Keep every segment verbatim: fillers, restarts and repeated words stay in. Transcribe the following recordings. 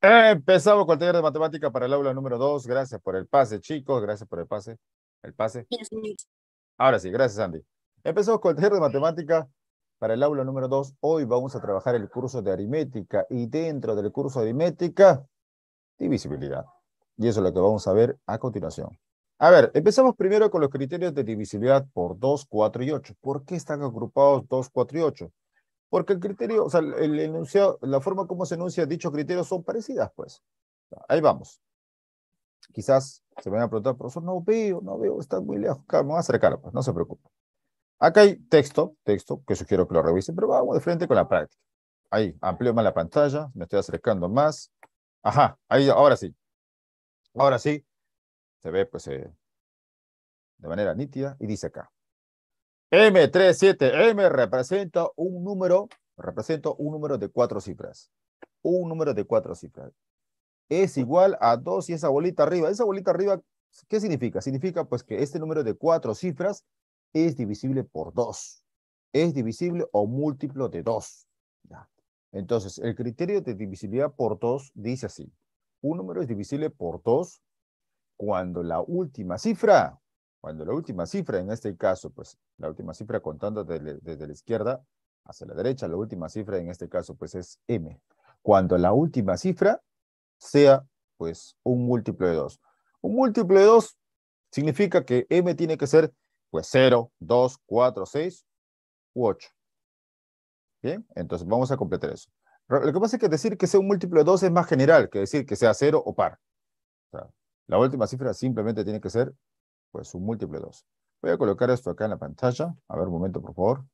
Empezamos con el taller de matemática para el aula número dos. Gracias por el pase, chicos. Gracias por el pase. El pase. Yes, miss. Ahora sí, gracias, Andy. Empezamos con el taller de matemática para el aula número dos. Hoy vamos a trabajar el curso de aritmética y dentro del curso de aritmética, divisibilidad. Y eso es lo que vamos a ver a continuación. A ver, empezamos primero con los criterios de divisibilidad por dos, cuatro y ocho. ¿Por qué están agrupados dos, cuatro y ocho? Porque el criterio, o sea, el enunciado, la forma como se enuncia dichos criterios son parecidas, pues. Ahí vamos. Quizás se me van a preguntar, profesor, no veo, no veo, está muy lejos. Claro, me voy a acercar, pues, no se preocupe. Acá hay texto, texto, que sugiero que lo revisen, pero vamos de frente con la práctica. Ahí, amplío más la pantalla, me estoy acercando más. Ajá, ahí, ahora sí. Ahora sí, se ve, pues, eh, de manera nítida, y dice acá. M treinta y siete M representa un número, representa un número de cuatro cifras. Un número de cuatro cifras. Es igual a dos y esa bolita arriba. Esa bolita arriba, ¿qué significa? Significa pues que este número de cuatro cifras es divisible por dos. Es divisible o múltiplo de dos. Ya. Entonces, el criterio de divisibilidad por dos dice así. Un número es divisible por dos cuando la última cifra, cuando la última cifra, en este caso, pues la última cifra contando desde, desde la izquierda hacia la derecha, la última cifra en este caso pues es M. Cuando la última cifra sea pues un múltiplo de dos. Un múltiplo de dos significa que M tiene que ser pues cero, dos, cuatro, seis u ocho. Bien, entonces vamos a completar eso. Lo que pasa es que decir que sea un múltiplo de dos es más general que decir que sea cero o par. O sea, la última cifra simplemente tiene que ser pues un múltiplo de dos. Voy a colocar esto acá en la pantalla. A ver, un momento, por favor.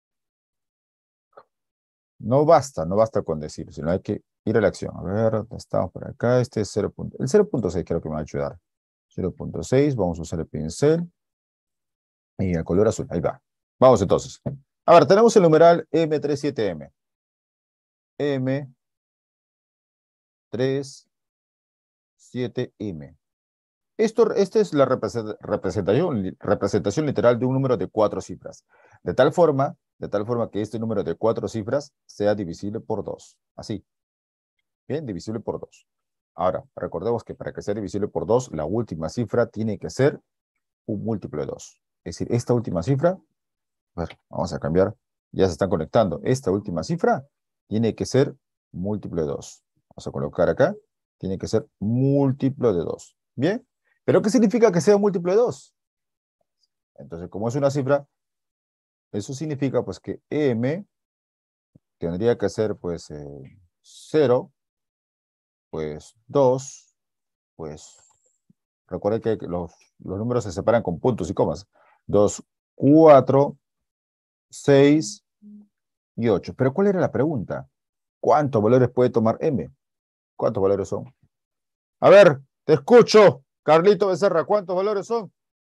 No basta, no basta con decir, sino hay que ir a la acción. A ver, estamos por acá. Este es cero. El cero punto seis creo que me va a ayudar. cero punto seis, vamos a usar el pincel. Y el color azul, ahí va. Vamos entonces. A ver, tenemos el numeral M treinta y siete M. M treinta y siete M. Esto, esta es la representación, representación literal de un número de cuatro cifras. De tal forma, de tal forma que este número de cuatro cifras sea divisible por dos. Así. Bien, divisible por dos. Ahora, recordemos que para que sea divisible por dos, la última cifra tiene que ser un múltiplo de dos. Es decir, esta última cifra, a ver, vamos a cambiar, ya se están conectando. Esta última cifra tiene que ser múltiplo de dos. Vamos a colocar acá, tiene que ser múltiplo de dos. Bien, pero ¿qué significa que sea múltiplo de dos? Entonces, como es una cifra, eso significa pues que M tendría que ser pues eh, cero, pues dos, pues recuerden que los, los números se separan con puntos y comas. dos, cuatro, seis y ocho. Pero ¿cuál era la pregunta? ¿Cuántos valores puede tomar M? ¿Cuántos valores son? A ver, te escucho, Carlito Becerra, ¿cuántos valores son?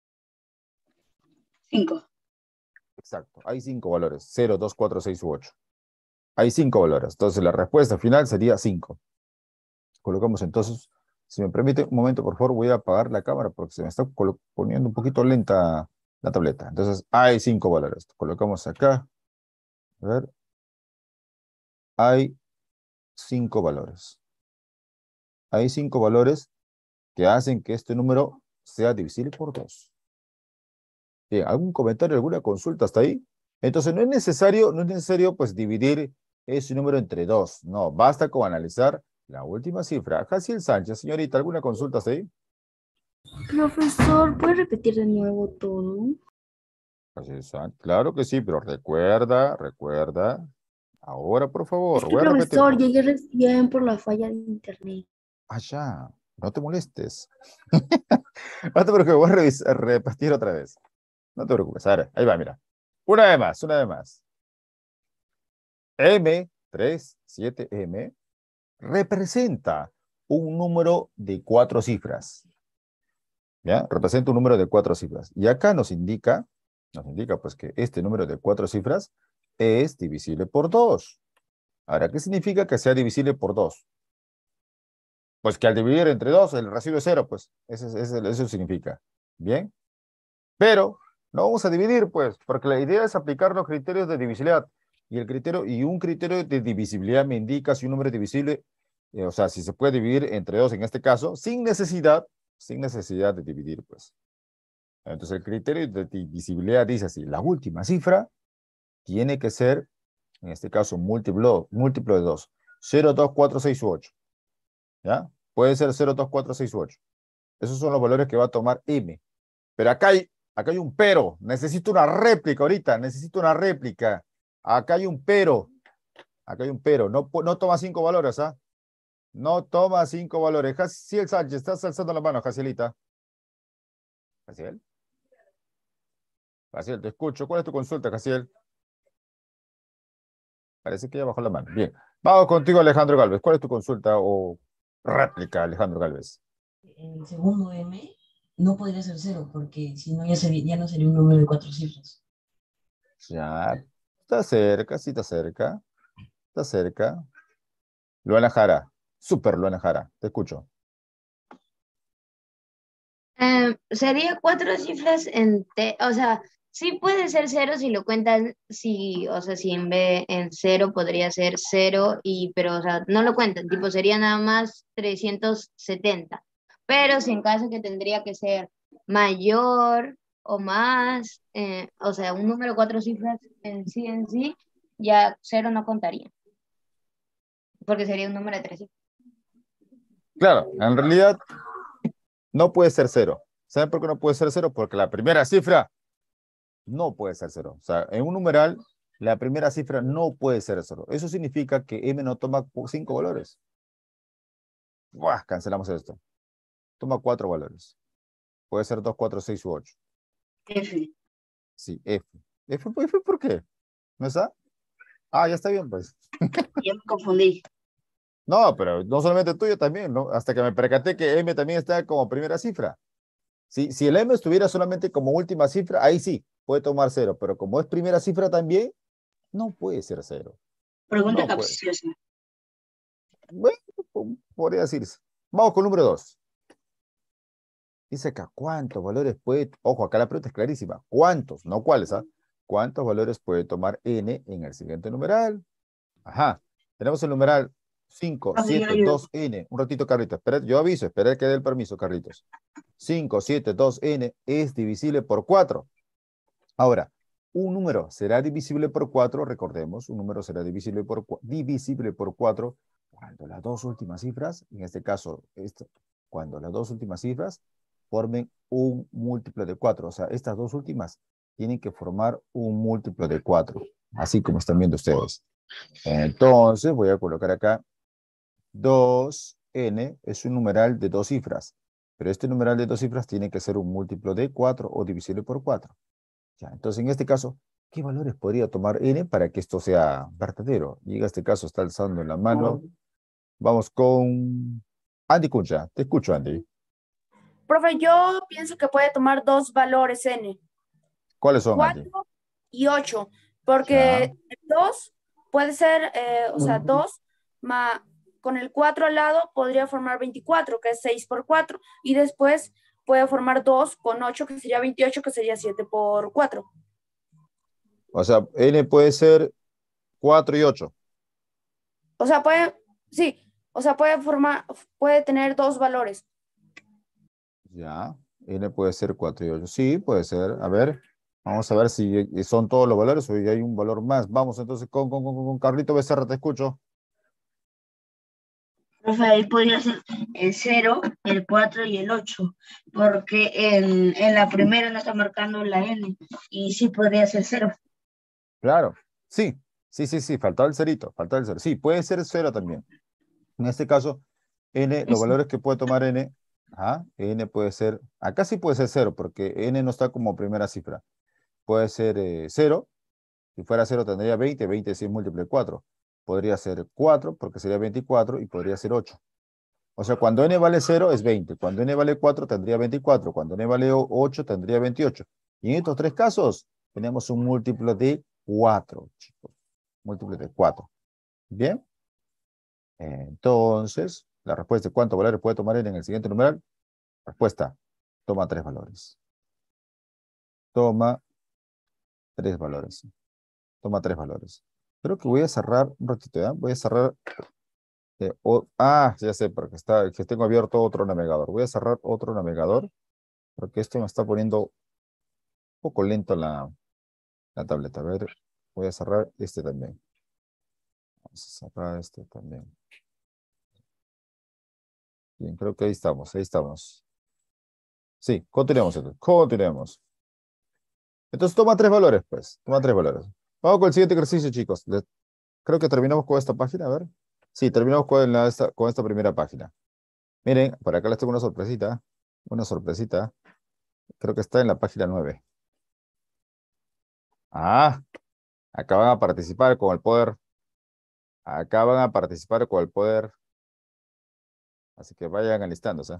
Cinco. Exacto, hay cinco valores, cero, dos, cuatro, seis u ocho. Hay cinco valores, entonces la respuesta final sería cinco. Colocamos entonces, si me permite un momento, por favor, voy a apagar la cámara porque se me está poniendo un poquito lenta la tableta. Entonces, hay cinco valores. Colocamos acá. A ver. Hay cinco valores. Hay cinco valores que hacen que este número sea divisible por dos. Bien, ¿algún comentario, alguna consulta hasta ahí? Entonces, no es necesario, no es necesario, pues, dividir ese número entre dos. No, basta con analizar la última cifra. Jaciel Sánchez, señorita, ¿alguna consulta hasta ahí? Profesor, ¿puede repetir de nuevo todo? Jaciel Sánchez, claro que sí, pero recuerda, recuerda. Ahora, por Es favor, que, voy a repetir. profesor, llegué recién por la falla de internet. Ah, ya, no te molestes. No te preocupes, voy a revisar- repetir otra vez. No te preocupes, a ver, ahí va, mira. Una vez más, una vez más. M treinta y siete M representa un número de cuatro cifras. ¿Ya? Representa un número de cuatro cifras. Y acá nos indica, nos indica pues que este número de cuatro cifras es divisible por dos. Ahora, ¿qué significa que sea divisible por dos? Pues que al dividir entre dos el residuo es cero, pues. Eso, eso, eso significa. Bien. Pero no vamos a dividir, pues, porque la idea es aplicar los criterios de divisibilidad. Y el criterio, y un criterio de divisibilidad me indica si un número es divisible eh, o sea, si se puede dividir entre dos en este caso, sin necesidad, sin necesidad de dividir, pues. Entonces el criterio de divisibilidad dice así, la última cifra tiene que ser, en este caso, múltiplo, múltiplo de dos. cero, dos, cuatro, seis u ocho. ¿Ya? Puede ser cero, dos, cuatro, seis u ocho. Esos son los valores que va a tomar M. Pero acá hay, acá hay un pero. Necesito una réplica ahorita. Necesito una réplica. Acá hay un pero. Acá hay un pero. No, no toma cinco valores, ¿ah? No toma cinco valores. Jaciel Sánchez, estás alzando la mano, Jacielita. Jaciel. Jaciel, te escucho. ¿Cuál es tu consulta, Jaciel? Parece que ya bajó la mano. Bien. Vamos contigo, Alejandro Galvez. ¿Cuál es tu consulta o réplica, Alejandro Galvez? El segundo M no podría ser cero, porque si no ya, sería, ya no sería un número de cuatro cifras. Ya. Está cerca, sí está cerca. Está cerca. Luana Jara. Súper Luana Jara. Te escucho. Eh, sería cuatro cifras en T, o sea, sí puede ser cero si lo cuentan, si, o sea, si en vez en cero podría ser cero, y, pero, o sea, no lo cuentan, tipo, sería nada más trescientos setenta. Pero si en caso que tendría que ser mayor o más, eh, o sea, un número cuatro cifras en sí en sí, ya cero no contaría, porque sería un número de tres cifras. Claro, en realidad no puede ser cero. ¿Saben por qué no puede ser cero? Porque la primera cifra no puede ser cero. O sea, en un numeral, la primera cifra no puede ser cero. Eso significa que M no toma cinco valores. Buah, cancelamos esto. Toma cuatro valores. Puede ser dos, cuatro, seis u ocho. F. Sí, F. F, F, ¿por qué? ¿No está? Ah, ya está bien, pues. Ya me confundí. No, pero no solamente tuyo también, ¿no? Hasta que me percaté que M también está como primera cifra. Si, si el M estuviera solamente como última cifra, ahí sí, puede tomar cero, pero como es primera cifra también, no puede ser cero. Pregunta No puede. capciosa. Bueno, podría decirse. Vamos con número dos. Dice acá, ¿cuántos valores puede? Ojo, acá la pregunta es clarísima. ¿Cuántos? No cuáles, ¿ah? ¿Cuántos valores puede tomar N en el siguiente numeral? Ajá. Tenemos el numeral cinco, Profe, yo le siete, ayudo. dos, N. Un ratito, Carlitos. Espera, yo aviso, espera que dé el permiso, Carlitos. cinco, siete, dos, N es divisible por cuatro. Ahora, un número será divisible por cuatro, recordemos, un número será divisible por, divisible por cuatro cuando las dos últimas cifras, en este caso, esto, cuando las dos últimas cifras formen un múltiplo de cuatro. O sea, estas dos últimas tienen que formar un múltiplo de cuatro, así como están viendo ustedes. Entonces, voy a colocar acá dos N es un numeral de dos cifras, pero este numeral de dos cifras tiene que ser un múltiplo de cuatro o divisible por cuatro. Ya, entonces, en este caso, ¿qué valores podría tomar N para que esto sea verdadero? Y en este caso está alzando en la mano. Vamos con Andy Cuncha. Te escucho, Andy. Profe, yo pienso que puede tomar dos valores N, ¿Cuáles son, Andy? cuatro y ocho, Ya. porque dos puede ser, eh, o sea, dos más con el cuatro al lado podría formar veinticuatro, que es seis por cuatro, y después puede formar dos con ocho, que sería veintiocho, que sería siete por cuatro. O sea, N puede ser cuatro y ocho. O sea, puede, sí, o sea, puede formar, puede tener dos valores. Ya. N puede ser cuatro y ocho. Sí, puede ser. A ver, vamos a ver si son todos los valores o hay un valor más. Vamos entonces con, con, con, con Carlito Becerra, te escucho. Profe, ahí podría ser el cero, el cuatro y el ocho, porque en, en la primera no está marcando la N, y sí podría ser cero. Claro. Sí, sí, sí, sí. Faltaba el cerito. Faltaba el cero. Sí, puede ser cero también. En este caso, N, los Eso. valores que puede tomar N, ajá, N puede ser, acá sí puede ser cero, porque N no está como primera cifra. Puede ser eh, cero, si fuera cero tendría veinte, veinte si es múltiplo de cuatro. Podría ser cuatro, porque sería veinticuatro, y podría ser ocho. O sea, cuando N vale cero es veinte, cuando N vale cuatro tendría veinticuatro, cuando N vale ocho tendría veintiocho. Y en estos tres casos tenemos un múltiplo de cuatro, chicos. Múltiplo de cuatro. ¿Bien? Entonces, la respuesta de cuántos valores puede tomar N en el siguiente numeral. Respuesta, toma tres valores. Toma tres valores. Toma tres valores. Creo que voy a cerrar un ratito, ¿ya? Voy a cerrar Eh, o- ah, ya sé, porque está, que tengo abierto otro navegador. Voy a cerrar otro navegador, porque esto me está poniendo un poco lento la, la tableta. A ver, voy a cerrar este también. Vamos a cerrar este también. Bien, creo que ahí estamos, ahí estamos. Sí, continuemos entonces. Continuemos. Entonces toma tres valores, pues. Toma tres valores. Vamos con el siguiente ejercicio, chicos. Le- creo que terminamos con esta página, a ver. Sí, terminamos con, la- esta, con esta primera página. Miren, por acá les tengo una sorpresita. Una sorpresita. Creo que está en la página nueve. Ah, acá van a participar con el poder. Acá van a participar con el poder. Así que vayan alistándose.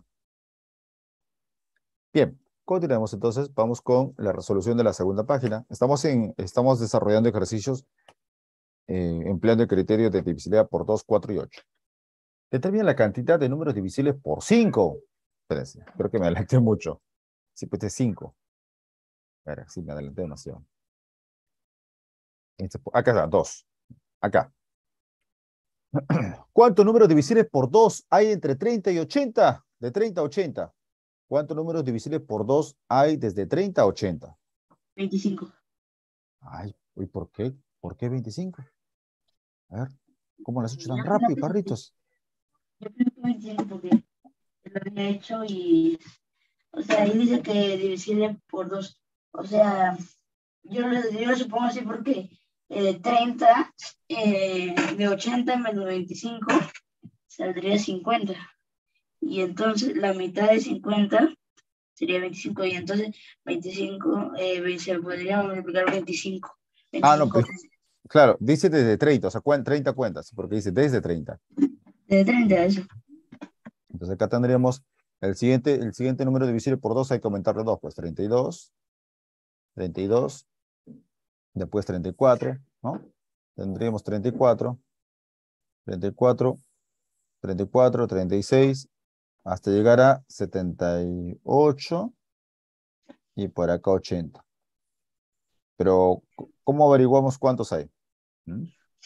Bien, continuemos entonces. Vamos con la resolución de la segunda página. Estamos, en, estamos desarrollando ejercicios eh, empleando el criterio de divisibilidad por dos, cuatro y ocho. Determina la cantidad de números divisibles por cinco. Espérense, creo que me adelanté mucho. Sí, pues es cinco. A ver, sí, me adelanté demasiado. Este, acá está, dos. Acá. ¿Cuántos números divisibles por dos hay entre treinta y ochenta? De treinta a ochenta. ¿Cuántos números divisibles por dos hay desde treinta a ochenta? veinticinco. Ay, ¿y por qué? ¿Por qué veinticinco? A ver, ¿cómo las he hecho tan Yo rápido, creo que Carlitos? yo creo que veinticinco porque lo había hecho y, o sea, ahí dice que divisible por dos. O sea, yo lo, yo lo supongo así porque eh, treinta eh, de ochenta menos veinticinco saldría cincuenta. Y entonces la mitad de cincuenta sería veinticinco. Y entonces veinticinco eh, se podría multiplicar veinticinco. Ah, no, veinticinco pues, claro, dice desde treinta, o sea, cuen- treinta cuentas, porque dice desde treinta. de treinta, eso. Entonces acá tendríamos el siguiente, el siguiente número divisible por dos, hay que aumentarle dos, pues treinta y dos, treinta y dos, después treinta y cuatro, ¿no? Tendríamos treinta y cuatro, treinta y cuatro, treinta y cuatro, treinta y seis, hasta llegar a setenta y ocho y por acá ochenta. Pero, ¿cómo averiguamos cuántos hay? ¿Mm?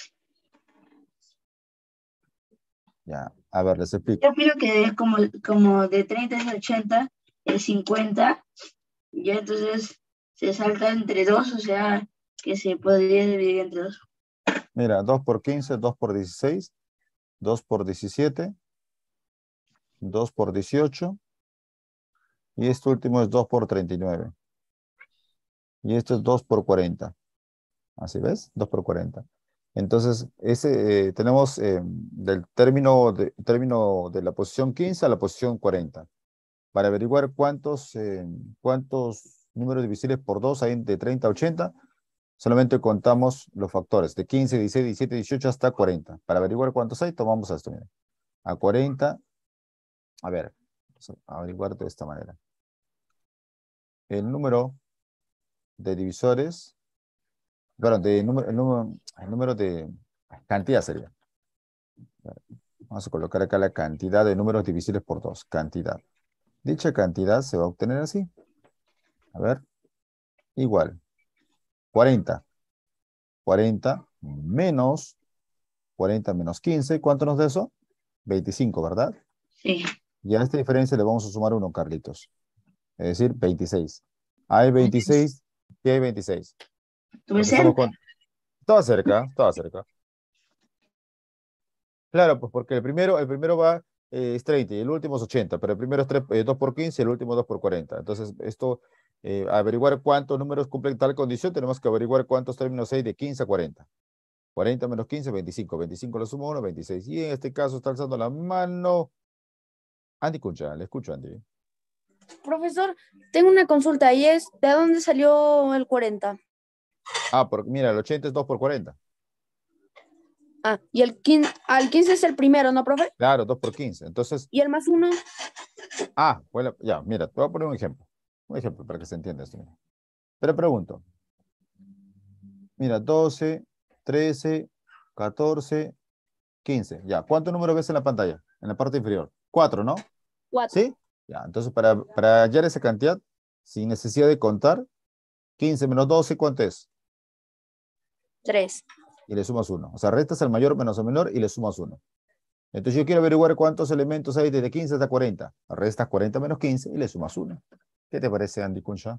Ya, a ver, les explico. Yo opino que es como, como de treinta a ochenta es cincuenta. Ya entonces se salta entre dos, o sea que se podría dividir entre dos. Mira, dos por quince, dos por dieciséis, dos por diecisiete, dos por dieciocho, y este último es dos por treinta y nueve. Y esto es dos por cuarenta. Así ves, dos por cuarenta. Entonces, ese, eh, tenemos eh, del término de, término de la posición quince a la posición cuarenta. Para averiguar cuántos, eh, cuántos números divisibles por dos hay de treinta a ochenta, solamente contamos los factores de quince, dieciséis, diecisiete, dieciocho hasta cuarenta. Para averiguar cuántos hay, tomamos esto. Mira. A cuarenta, a ver, vamos a averiguar de esta manera. El número de divisores, perdón, de número, el número, el número de cantidad sería. Vamos a colocar acá la cantidad de números divisibles por dos. Cantidad. Dicha cantidad se va a obtener así. A ver. Igual. cuarenta. cuarenta menos cuarenta menos quince. ¿Cuánto nos da eso? veinticinco, ¿verdad? Sí. Y a esta diferencia le vamos a sumar uno, Carlitos. Es decir, veintiséis. Hay veintiséis. ¿Qué hay veintiséis? Estuve Porque estamos cerca. con... Estaba cerca, estaba cerca. Claro, pues porque el primero, el primero va, eh, es treinta y el último es ochenta, pero el primero es tres, eh, dos por quince y el último dos por cuarenta. Entonces, esto, eh, averiguar cuántos números cumplen tal condición, tenemos que averiguar cuántos términos hay de quince a cuarenta. cuarenta menos quince, veinticinco. veinticinco lo sumo uno, veintiséis. Y en este caso está alzando la mano Andy Cuncha. Le escucho, Andy. Profesor, tengo una consulta y es, ¿de dónde salió el cuarenta? Ah, por, mira, el ochenta es dos por cuarenta. Ah, y el quince, al quince es el primero, ¿no, profe? Claro, dos por quince. Entonces, ¿Y el más uno? ah, bueno, ya, mira, te voy a poner un ejemplo. Un ejemplo para que se entienda esto. Mira. Pero pregunto. Mira, doce, trece, catorce, quince. Ya, ¿cuántos números ves en la pantalla? En la parte inferior. Cuatro, ¿no? Cuatro. ¿Sí? Ya, entonces para, para hallar esa cantidad, sin necesidad de contar, quince menos doce, ¿cuánto es? Tres. Y le sumas uno. O sea, restas al mayor menos al menor y le sumas uno. Entonces yo quiero averiguar cuántos elementos hay desde quince hasta cuarenta. Restas cuarenta menos quince y le sumas uno. ¿Qué te parece, Andy Concha?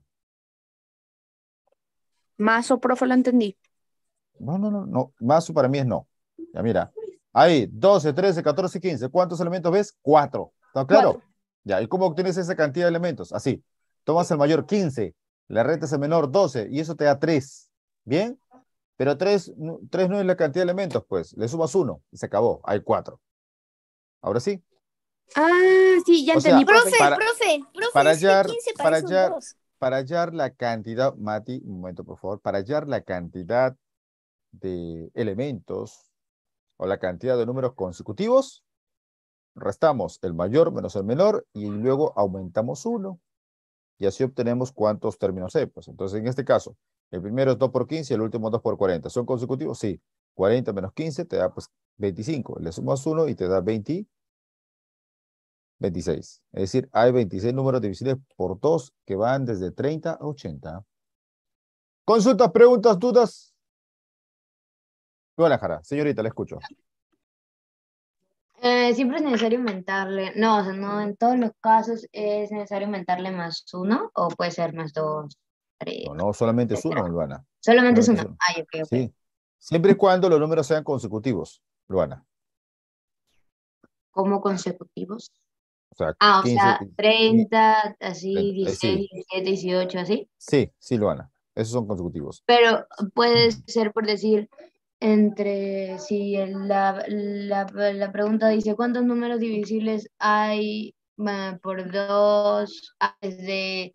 Más o profe, lo entendí. No, no, no, no. Más para mí es no. Ya mira. Ahí, doce, trece, catorce, quince. ¿Cuántos elementos ves? cuatro. ¿Está claro? Cuatro. Ya, ¿y cómo obtienes esa cantidad de elementos? Así. Tomas el mayor quince, le restas el menor doce y eso te da tres. ¿Bien? Pero tres, no- tres no es la cantidad de elementos, pues. Le sumas uno y se acabó. Hay cuatro. Ahora sí. Ah, sí, ya O sea, entendí, profe. Profe, para, profe, profe, para es que hallar, quince para parece un hallar, dos. para hallar la cantidad, Mati, un momento, por favor, para hallar la cantidad de elementos o la cantidad de números consecutivos, restamos el mayor menos el menor y luego aumentamos uno. Y así obtenemos cuántos términos hay. Pues entonces, en este caso, el primero es dos por quince y el último dos por cuarenta. ¿Son consecutivos? Sí. cuarenta menos quince te da pues veinticinco. Le sumas uno y te da veinte, veintiséis. Es decir, hay veintiséis números divisibles por dos que van desde treinta a ochenta. Consultas, preguntas, dudas. Guadalajara, señorita, le escucho. Eh, siempre es necesario aumentarle, no, o sea, no en todos los casos es necesario aumentarle más uno o puede ser más dos, tres, No, no, solamente es etcétera. uno, Luana. Solamente es Solamente es uno. uno. Ay, ok, ok. Sí. Siempre y cuando los números sean consecutivos, Luana. Como consecutivos. O sea, Ah, o quince, sea, y- treinta, así, treinta, eh, sí, dieciséis, diecisiete, dieciocho, así. sí, sí, Luana. Esos son consecutivos. Pero puede ser por decir, entre, si el- la, la, la pregunta dice, ¿cuántos números divisibles hay ah, por dos ah, desde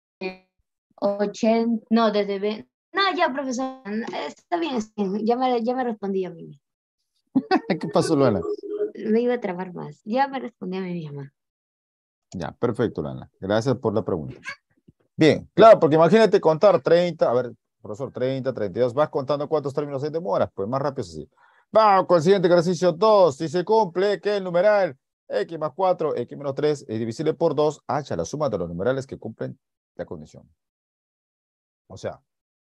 ochenta? No, desde veinte. No, ya, profesor, está bien, está bien, ya me, ya me respondí a mí. ¿Qué pasó, Luana? Me iba a trabar más. Ya me respondí a mí misma. Ya, perfecto, Luana. Gracias por la pregunta. Bien, claro, porque imagínate contar treinta, a ver, profesor, treinta, treinta y dos, vas contando cuántos términos hay de demoras, pues más rápido es así. Vamos con el siguiente ejercicio dos. Si se cumple que el numeral x más cuatro, x menos tres es divisible por dos, hacha la suma de los numerales que cumplen la condición. O sea,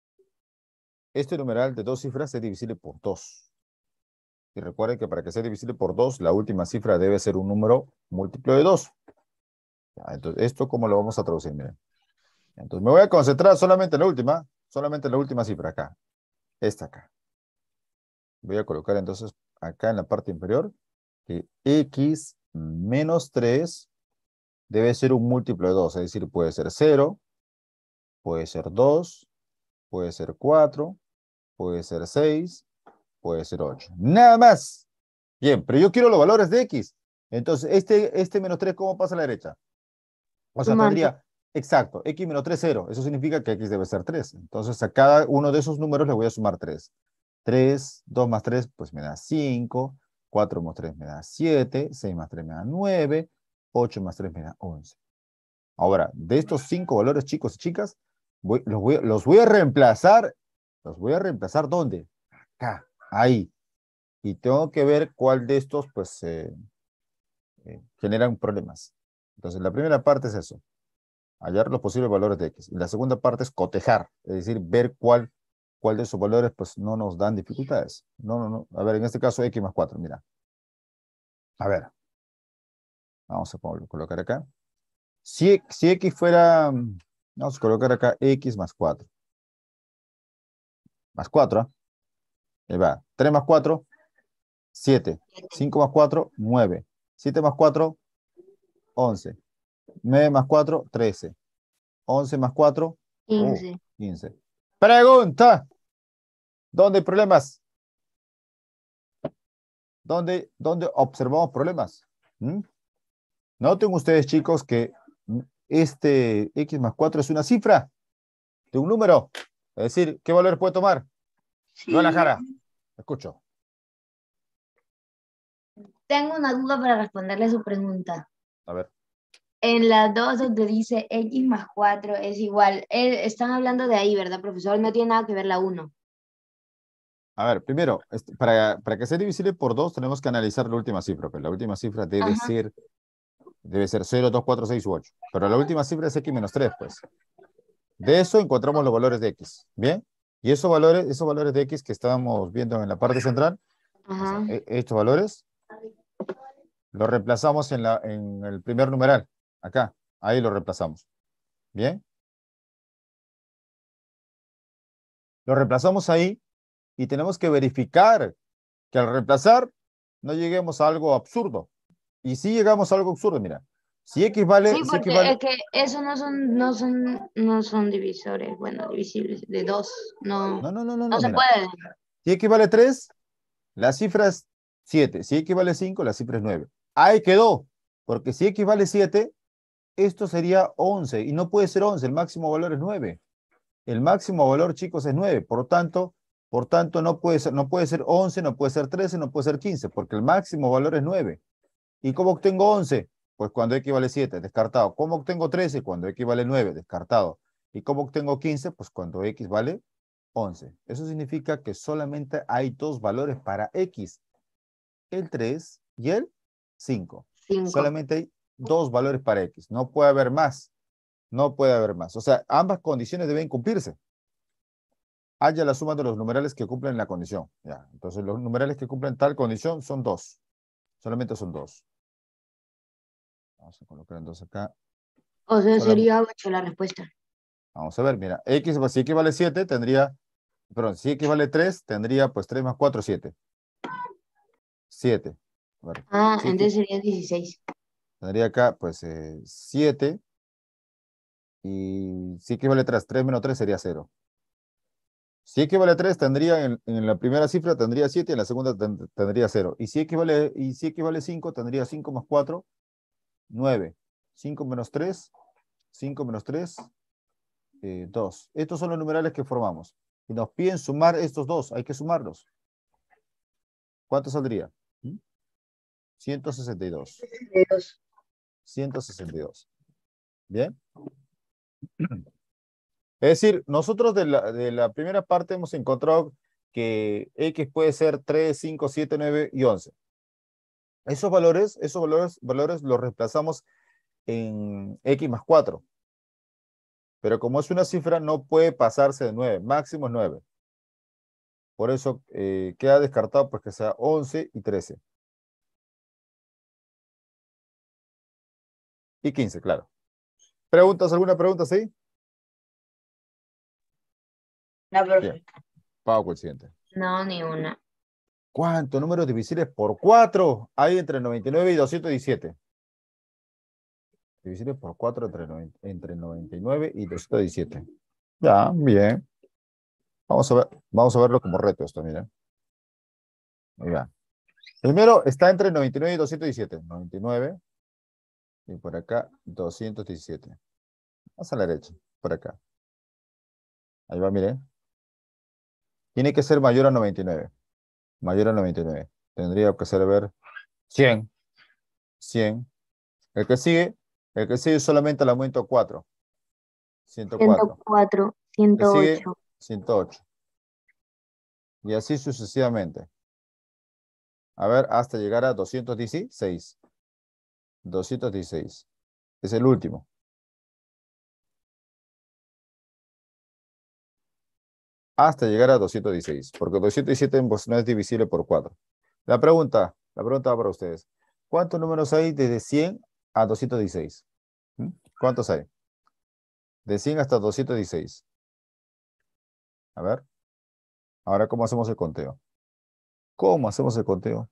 este numeral de dos cifras es divisible por dos. Y recuerden que para que sea divisible por dos, la última cifra debe ser un número múltiplo de dos. Ya, entonces, ¿esto cómo lo vamos a traducir? Miren. Entonces, me voy a concentrar solamente en la última, solamente en la última cifra acá. Esta acá. Voy a colocar entonces acá en la parte inferior que x menos tres debe ser un múltiplo de dos, es decir, puede ser cero, puede ser dos, puede ser cuatro, puede ser seis, puede ser ocho. Nada más. Bien, pero yo quiero los valores de x. Entonces, este, este menos tres, ¿cómo pasa a la derecha? O sea, Sumando. tendría, exacto, x menos tres, cero. Eso significa que x debe ser tres. Entonces, a cada uno de esos números le voy a sumar tres. tres, dos más tres, pues me da cinco. cuatro más tres me da siete. seis más tres me da nueve. ocho más tres me da once. Ahora, de estos cinco valores, chicos y chicas, voy- los, voy, los voy a reemplazar. ¿Los voy a reemplazar dónde? Acá, ahí. Y tengo que ver cuál de estos, pues, eh, eh, generan problemas. Entonces, la primera parte es eso. Hallar los posibles valores de x. Y la segunda parte es cotejar, es decir, ver cuál, cuál de esos valores pues no nos dan dificultades. No, no, no. A ver, en este caso x más cuatro, mira. A ver. Vamos a col- colocar acá. Si, si x fuera, mm, vamos a colocar acá x más cuatro. Más cuatro, ¿ah? Ahí va. tres más cuatro, siete. cinco más cuatro, nueve. siete más cuatro, once. nueve más cuatro, trece. once más cuatro, oh, quince. quince. Pregunta. ¿Dónde hay problemas? ¿Dónde, dónde observamos problemas? ¿Mm? Noten ustedes, chicos, que este x más cuatro es una cifra de un número. Es decir, ¿qué valor puede tomar? Sí. Guadalajara. Escucho. Tengo una duda para responderle a su pregunta. A ver. En la dos donde dice x más cuatro es igual, eh, están hablando de ahí, ¿verdad, profesor? No tiene nada que ver la uno. A ver, primero, este, para, para que sea divisible por dos, tenemos que analizar la última cifra. Pero la última cifra debe Ajá. ser, debe ser cero, dos, cuatro, seis u ocho. Pero la última cifra es x menos tres, pues. De eso encontramos los valores de x. ¿Bien? Y esos valores, esos valores de x que estábamos viendo en la parte central, o sea, Ajá. e- estos valores Lo reemplazamos en, la, en el primer numeral. Acá. Ahí lo reemplazamos. ¿Bien? Lo reemplazamos ahí y tenemos que verificar que al reemplazar no lleguemos a algo absurdo. Y si llegamos a algo absurdo, mira. Si X vale, Sí, si X porque vale, es que eso no son, no son, no son divisores, bueno, divisibles de dos, no, no, no, no, no, no no, se mira. puede. Si X vale tres, la cifra es siete. Si X vale cinco, la cifra es nueve. Ahí quedó. Porque si X vale siete, esto sería once. Y no puede ser once, el máximo valor es nueve. El máximo valor, chicos, es nueve. Por tanto, por tanto no puede ser, no puede ser once, no puede ser trece, no puede ser quince, porque el máximo valor es nueve. ¿Y cómo obtengo once? Pues cuando X vale siete, descartado. ¿Cómo obtengo trece? Cuando X vale nueve, descartado. ¿Y cómo obtengo quince? Pues cuando X vale once. Eso significa que solamente hay dos valores para X, el tres y el cinco. Cinco. Solamente hay dos valores para X. No puede haber más. No puede haber más. O sea, ambas condiciones deben cumplirse. Haya la suma de los numerales que cumplen la condición. Ya. Entonces, los numerales que cumplen tal condición son dos. Solamente son dos. Vamos a colocar entonces acá. O sea, Solamente, sería ocho la respuesta. vamos a ver, mira. X, si X vale siete, tendría, perdón, si X vale tres, tendría pues tres más cuatro, siete. siete. A ver, Ah, si X, entonces sería dieciséis. tendría acá pues eh, siete. Y si X vale tres, tres menos tres sería cero. Si X vale tres, tendría en, en la primera cifra tendría siete, en la segunda ten, tendría cero. Y si X vale, y si X vale cinco, tendría cinco más cuatro, nueve. cinco menos tres, cinco menos tres, eh, dos. Estos son los numerales que formamos. Y nos piden sumar estos dos, hay que sumarlos. ¿Cuánto saldría? ¿Mm? ciento sesenta y dos. ciento sesenta y dos. ¿Bien? Es decir, nosotros de la, de la primera parte hemos encontrado que X puede ser tres, cinco, siete, nueve y once. Esos valores, esos valores, valores los reemplazamos en X más cuatro. Pero como es una cifra, no puede pasarse de nueve. Máximo es nueve. Por eso eh, queda descartado pues que sea once y trece. Y quince, claro. ¿Preguntas? ¿Alguna pregunta? ¿Sí? No, Bien. profe. Pago con el siguiente. No, ni una. ¿Cuántos números divisibles por cuatro hay entre noventa y nueve y doscientos diecisiete? Divisible por cuatro entre, noventa, entre noventa y nueve y doscientos diecisiete. Ya, bien. Vamos a ver, vamos a verlo como reto esto, miren. Ahí va. Primero está entre noventa y nueve y doscientos diecisiete. noventa y nueve y por acá doscientos diecisiete. Más a la derecha, por acá. Ahí va, miren. Tiene que ser mayor a noventa y nueve. Mayor a noventa y nueve. Tendría que ser, a ver, cien. cien. El que sigue, el que sigue solamente el aumento cuatro. ciento cuatro. ciento cuatro, El que sigue, ciento ocho. ciento ocho. Y así sucesivamente. A ver, hasta llegar a doscientos dieciséis. doscientos dieciséis. Es el último. Hasta llegar a doscientos dieciséis. Porque doscientos diecisiete pues, no es divisible por cuatro. La pregunta, la pregunta va para ustedes. ¿Cuántos números hay desde cien a doscientos dieciséis? ¿Mm? ¿Cuántos hay? De cien hasta doscientos dieciséis. A ver. Ahora, ¿cómo hacemos el conteo? ¿Cómo hacemos el conteo?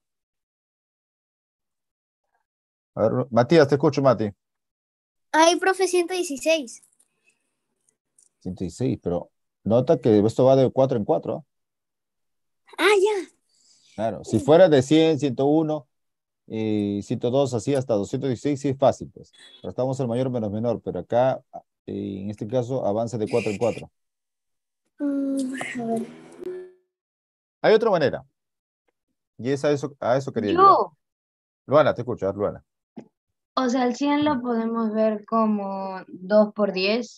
A ver, Matías, te escucho, Mati. Ay, profe, ciento dieciséis. ciento dieciséis, pero nota que esto va de cuatro en cuatro. Ah, ya. Claro, si fuera de cien, ciento uno y ciento dos, así hasta doscientos dieciséis, sí es fácil, pues. Pero estamos en mayor menos menor, pero acá, eh, en este caso, avanza de cuatro en cuatro. Mm, a ver. Hay otra manera, y es a eso, a eso quería llegar. Yo, Luana, te escucho, a ver, Luana. o sea, el cien lo podemos ver como dos por diez.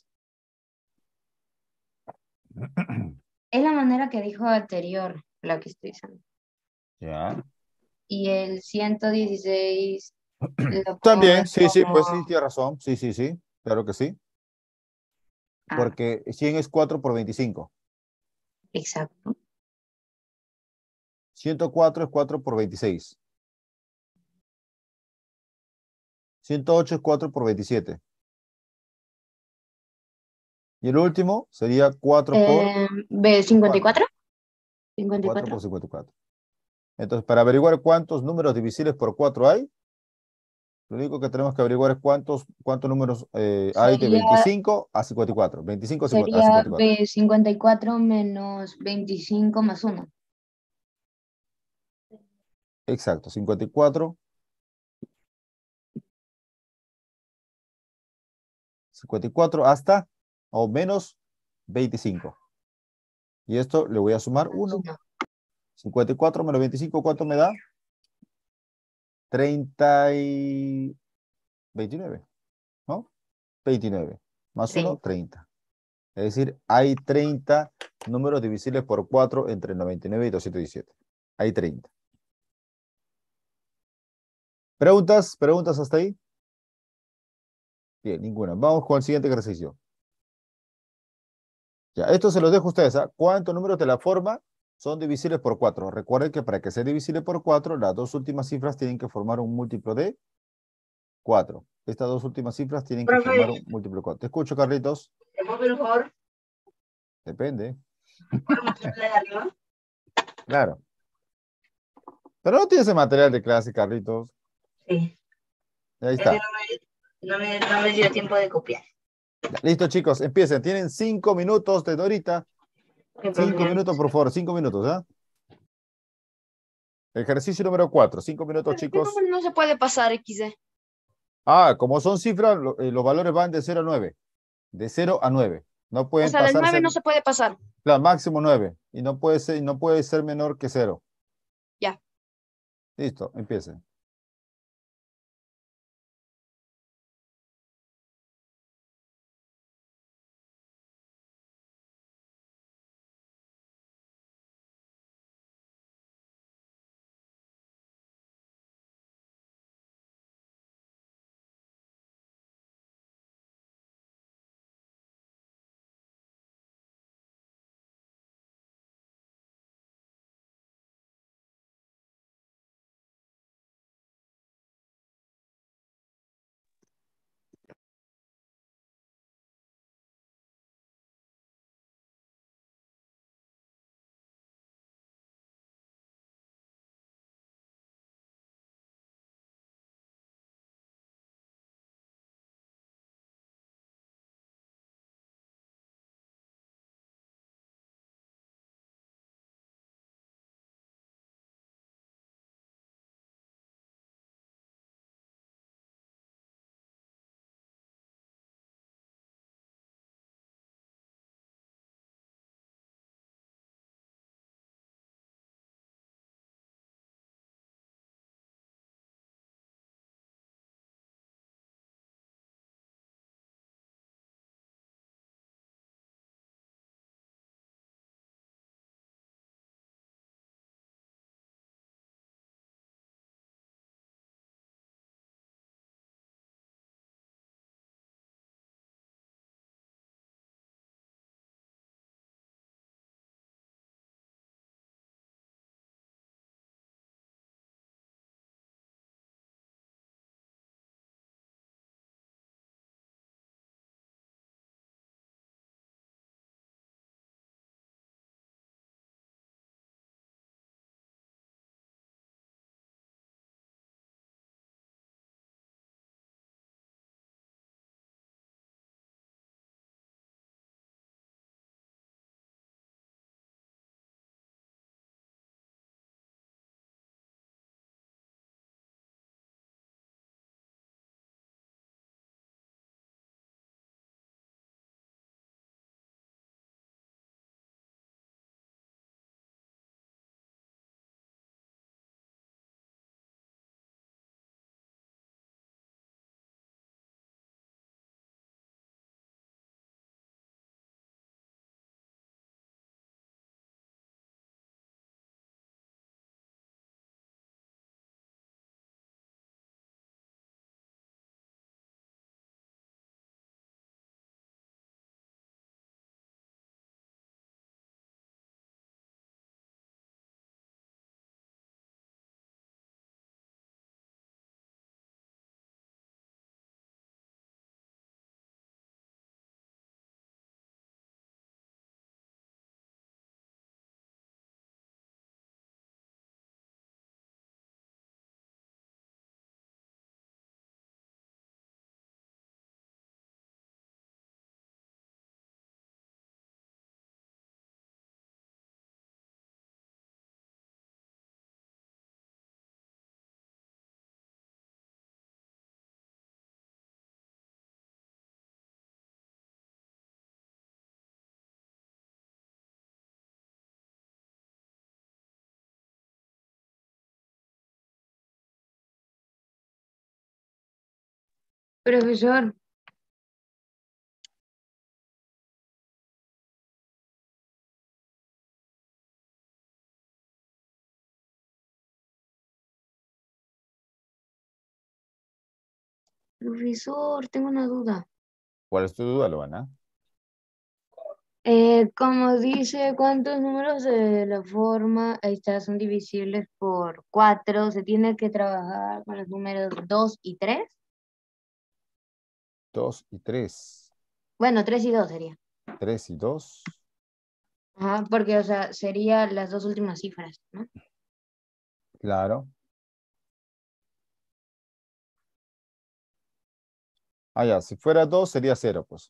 Es la manera que dijo anterior, la que estoy usando. Ya. Y el ciento dieciséis lo podemos También, ver sí, sí, pues sí, como... tiene razón. Sí, sí, sí, claro que sí. Ah, Porque cien es cuatro por veinticinco. exacto. ciento cuatro es cuatro por veintiséis. ciento ocho es cuatro por veintisiete. Y el último sería cuatro por Eh, B, cincuenta y cuatro. cincuenta y cuatro cuatro. por cincuenta y cuatro. Entonces, para averiguar cuántos números divisibles por cuatro hay, lo único que tenemos que averiguar es cuántos, cuántos números eh, hay de Sería, veinticinco a cincuenta y cuatro. veinticinco a sería cincuenta y cuatro. B, cincuenta y cuatro menos veinticinco más uno. Exacto, cincuenta y cuatro. cincuenta y cuatro hasta o menos veinticinco. Y esto le voy a sumar uno. cincuenta y cuatro menos veinticinco, ¿cuánto me da? treinta y veintinueve, ¿no? veintinueve. Más uno, treinta. Es decir, hay treinta números divisibles por cuatro entre noventa y nueve y doscientos diecisiete. Hay treinta. ¿Preguntas? ¿Preguntas hasta ahí? Bien, ninguna. Vamos con el siguiente ejercicio. Ya, esto se los dejo a ustedes. ¿Ah? ¿Cuántos números de la forma son divisibles por cuatro? Recuerden que para que sea divisible por cuatro, las dos últimas cifras tienen que formar un múltiplo de cuatro. Estas dos últimas cifras tienen que Profe, formar un múltiplo de cuatro. Te escucho, Carlitos. ¿te puedo pedir un favor? Depende. ¿Puedo mostrarle de arriba? Claro. Pero no tienes el material de clase, Carlitos. Sí. Ahí Es que está. no me, no me, no me dio tiempo de copiar. Ya, listo, chicos. Empiecen. Tienen cinco minutos de Dorita. Ok, profe, Cinco ya. minutos, por favor. Cinco minutos, ¿ah? Ejercicio número cuatro. Cinco minutos, ¿Por qué chicos. número no se puede pasar equis de? Ah, como son cifras, lo- eh, los valores van de cero a nueve. De cero a nueve. No O pueden sea, del nueve pasarse, no se puede pasar. claro, máximo nueve. Y no puede ser, no puede ser menor que cero. Ya. Listo, empiecen. Profesor, profesor, tengo una duda. ¿Cuál es tu duda, Luana? Eh, como dice, ¿cuántos números de la forma ahí está, son divisibles por cuatro? ¿Se tiene que trabajar con los números dos y tres? Dos y tres. Bueno, tres y dos sería. Tres y dos. Ajá, porque, o sea, serían las dos últimas cifras, ¿no? Claro. Ah, ya, si fuera dos sería cero, pues.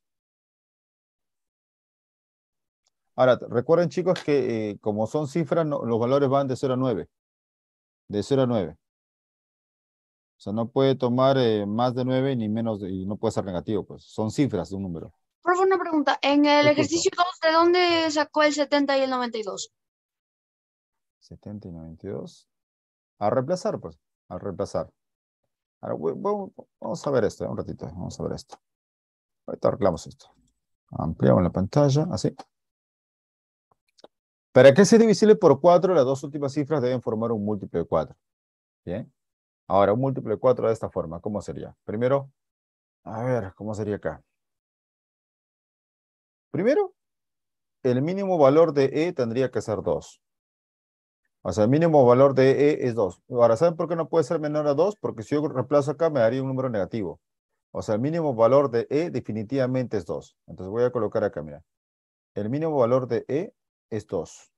Ahora, recuerden, chicos, que eh, como son cifras, no- los valores van de cero a nueve. De cero a nueve. O sea, no puede tomar eh, más de nueve ni menos, de- y no puede ser negativo, pues. Son cifras de un número. Profe, una pregunta. En el Te escucho. ejercicio dos, ¿de dónde sacó el setenta y el noventa y dos? setenta y noventa y dos. A reemplazar, pues. A reemplazar. Ahora, voy- vamos, vamos a ver esto, eh, un ratito. Vamos a ver esto. Ahorita arreglamos esto. Ampliamos la pantalla, así. Para que sea divisible por cuatro, las dos últimas cifras deben formar un múltiplo de cuatro. Bien. Ahora, un múltiplo de cuatro de esta forma, ¿cómo sería? Primero, a ver, ¿cómo sería acá? Primero, el mínimo valor de E tendría que ser dos. O sea, el mínimo valor de E es dos. Ahora, ¿saben por qué no puede ser menor a dos? Porque si yo reemplazo acá, me daría un número negativo. O sea, el mínimo valor de E definitivamente es dos. Entonces voy a colocar acá, mira. El mínimo valor de E es dos.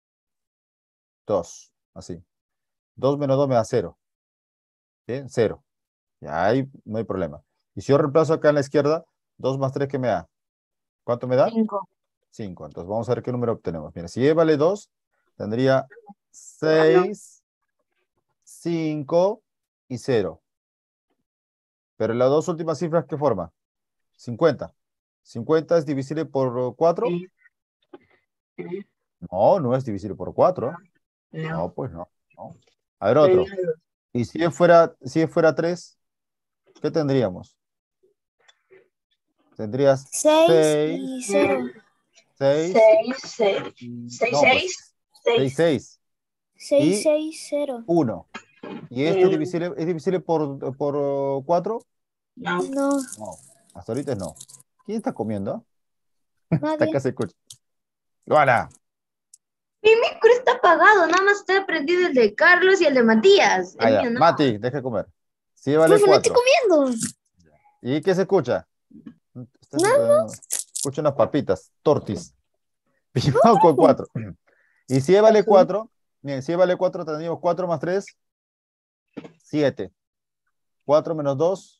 dos, así. dos menos dos me da cero. Bien, cero. Ya ahí no hay problema. Y si yo reemplazo acá en la izquierda, dos más tres, ¿qué me da? ¿Cuánto me da? Cinco. cinco. Entonces vamos a ver qué número obtenemos. Mira, si E vale dos, tendría seis, cinco y cero. Pero las dos últimas cifras, ¿qué forma? cincuenta. ¿cincuenta es divisible por cuatro? Sí. Sí. No, no es divisible por cuatro. No. No, pues no. no. A ver, Pero otro. Y si E fuera, si E fuera tres, ¿qué tendríamos? Tendrías seis seis, y cero. seis, seis, seis, seis, no, pues seis, seis, seis seis, y seis, cero. uno. ¿Y este es divisible, es divisible por, por cuatro? No. No, No, hasta ahorita no. ¿Quién está comiendo? Está nadie. acá se escucha. Luana, Mi micro está apagado, nada más está prendido el de Carlos y el de Matías. El allá. mío no. Mati, deja de comer. Sí, vale Profe, no estoy cuatro. comiendo. ¿Y qué se escucha? Está No, escuchando- Escucha unas papitas, tortis. Vamos con cuatro. Y si E vale cuatro, miren, si E vale cuatro, tendríamos cuatro más tres, siete. cuatro menos dos,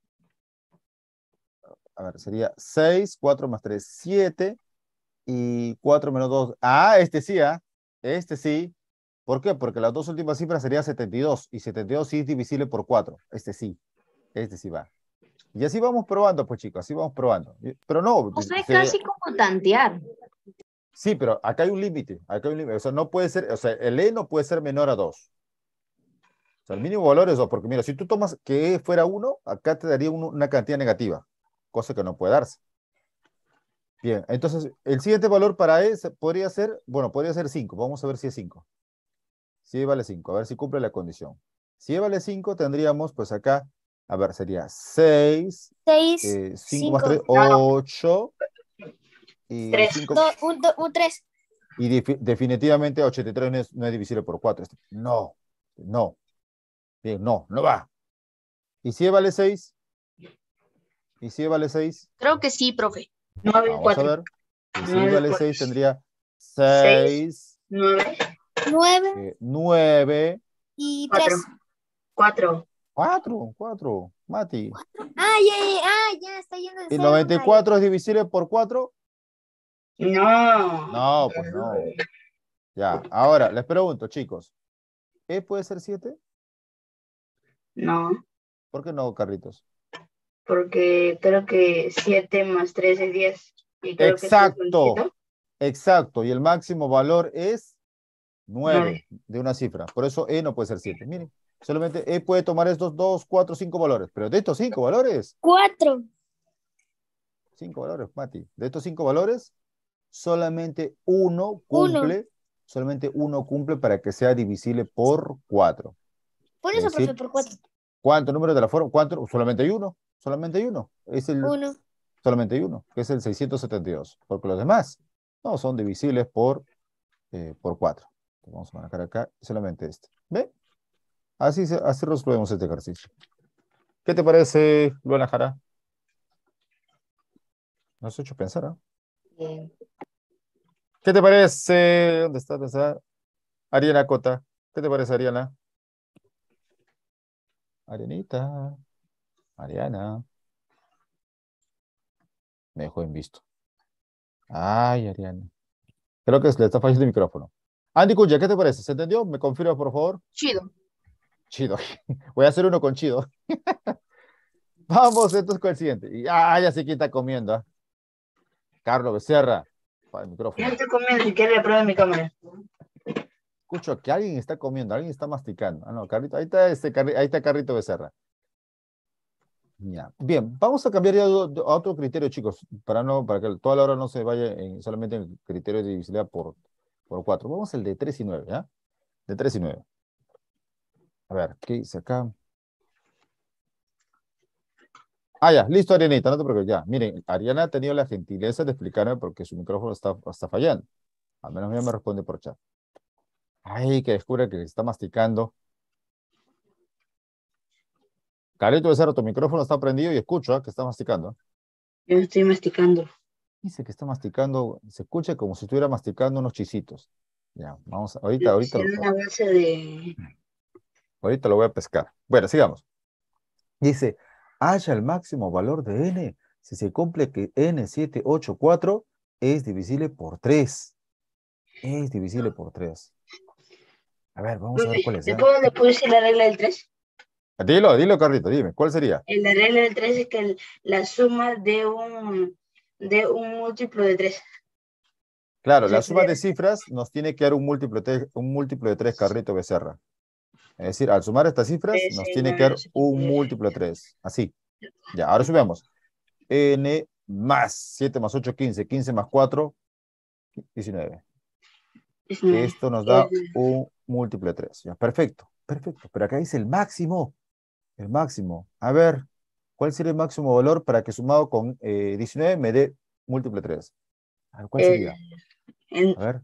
a ver, sería seis, cuatro más tres, siete. Y cuatro menos dos. Ah, este sí, ¿ah? Este sí. ¿Por qué? Porque las dos últimas cifras serían setenta y dos. Y setenta y dos sí es divisible por cuatro. Este sí. Este sí va. Y así vamos probando, pues chicos, así vamos probando. Y- Pero no, O sea, se- casi como tantear. sí, pero acá hay un límite. Acá hay un límite. O sea, no puede ser, o sea, el E no puede ser menor a dos. O sea, el mínimo valor es dos, porque mira, si tú tomas que E fuera uno, acá te daría uno- una cantidad negativa, cosa que no puede darse. Bien, entonces el siguiente valor para E se- podría ser, bueno, podría ser cinco. Vamos a ver si es cinco. Si E vale cinco, a ver si cumple la condición. Si E vale cinco, tendríamos, pues acá, a ver, sería seis, seis, cinco más cinco. tres, ocho, y Tres. cinco, Do- un, do- un tres. y defi- definitivamente ochenta y tres no es, no es divisible por cuatro. No, no, bien, no, no va. ¿Y si E vale seis? ¿Y si E vale seis? Creo que sí, profe. Nueve, Vamos a cuatro. ver. Y si E Nueve, vale cuatro. seis, tendría Seis. seis, Nueve, Nueve nueve, y cuatro. tres. Cuatro. cuatro, cuatro, Mati. Ah, ya, ya, ah, ya, está yendo en ¿Y cero. noventa y cuatro es divisible por cuatro? No. No, pues no. Ya, ahora les pregunto, chicos, ¿E puede ser siete? No, ¿Por qué no, Carlitos? porque creo que siete más tres es diez. Y creo que Exacto, es exacto. Y el máximo valor es nueve. nueve de una cifra. Por eso E no puede ser siete. Miren, Solamente E puede tomar estos dos, cuatro, cinco valores. Pero de estos cinco valores, Cuatro. cinco valores, Mati. De estos cinco valores, solamente uno Uno. cumple, solamente uno cumple para que sea divisible por cuatro. Por Es eso, profe, decir, por cuatro. ¿cuántos números de la forma? ¿Cuánto? Solamente hay uno. Solamente hay uno. Es el, Uno. solamente hay uno, que es el seiscientos setenta y dos. Porque los demás no son divisibles por, eh, por cuatro. Vamos a marcar acá solamente este. ¿Ve? Así, se- así resolvemos este ejercicio. ¿Qué te parece, Luana Jara? Nos has hecho pensar, ¿ah? Bien. ¿Qué te parece? ¿Dónde está? ¿Dónde está? Ariana Cota. ¿Qué te parece, Ariana? Arianita. Ariana. Me dejó en visto. Ay, Ariana. Creo que le está fallando el micrófono. Andy Cuya, ¿qué te parece? ¿Se entendió? ¿Me confirma, por favor? Chido. Chido. Voy a hacer uno con Chido. Vamos entonces con el siguiente. Y, ah, ya sé quién está comiendo. ¿ah? Carlos Becerra. Para el Yo micrófono. estoy comiendo, si quiere le pruebe mi cámara. Escucho que alguien está comiendo, alguien está masticando. Ah, no, Carlito, ahí está, este, Carri- ahí está Carrito Becerra. Ya. Bien, vamos a cambiar ya do- do- a otro criterio, chicos, para no, para que toda la hora no se vaya en, solamente en el criterio de divisibilidad por, por cuatro. Vamos al de tres y nueve, ¿ya? De tres y nueve. A ver, ¿qué dice acá? Ah, ya, listo, Arianita, no te preocupes, ya. Miren, Ariana ha tenido la gentileza de explicarme por qué su micrófono está, está fallando. Al menos ya me responde por chat. Ay, que descubre que está masticando. Carlito Becerra, tu micrófono está prendido y escucho ¿ah? que está masticando. Yo estoy masticando. Dice que está masticando, se escucha como si estuviera masticando unos chisitos. Ya, vamos, ahorita, ahorita, Será una base de... ahorita lo voy a pescar. Bueno, sigamos. Dice, haya el máximo valor de n si se cumple que n setecientos ochenta y cuatro es divisible por tres. Es divisible por tres. A ver, vamos a ver cuál es. ¿Le ¿eh? puedo, le puedo decir la regla del tres? Dilo, dilo, Carlito, dime, ¿cuál sería? La regla del tres es que el- la suma de un, de un múltiplo de tres. Claro, O sea, la suma que- de cifras nos tiene que dar un múltiplo de tres, un múltiplo de tres, Carlito Becerra. Es decir, al sumar estas cifras tres, nos seis, tiene que nueve, dar doce, un diez. múltiplo de tres. Así. Ya, ahora subamos. N más siete más ocho, quince. quince más cuatro, diecinueve. diecinueve. Esto nos da El- un múltiplo de tres. Ya, perfecto, perfecto. Pero acá dice el máximo. El máximo. A ver, ¿cuál sería el máximo valor para que sumado con eh, diecinueve me dé múltiplo de tres? A ver, ¿cuál el- sería? el- A ver.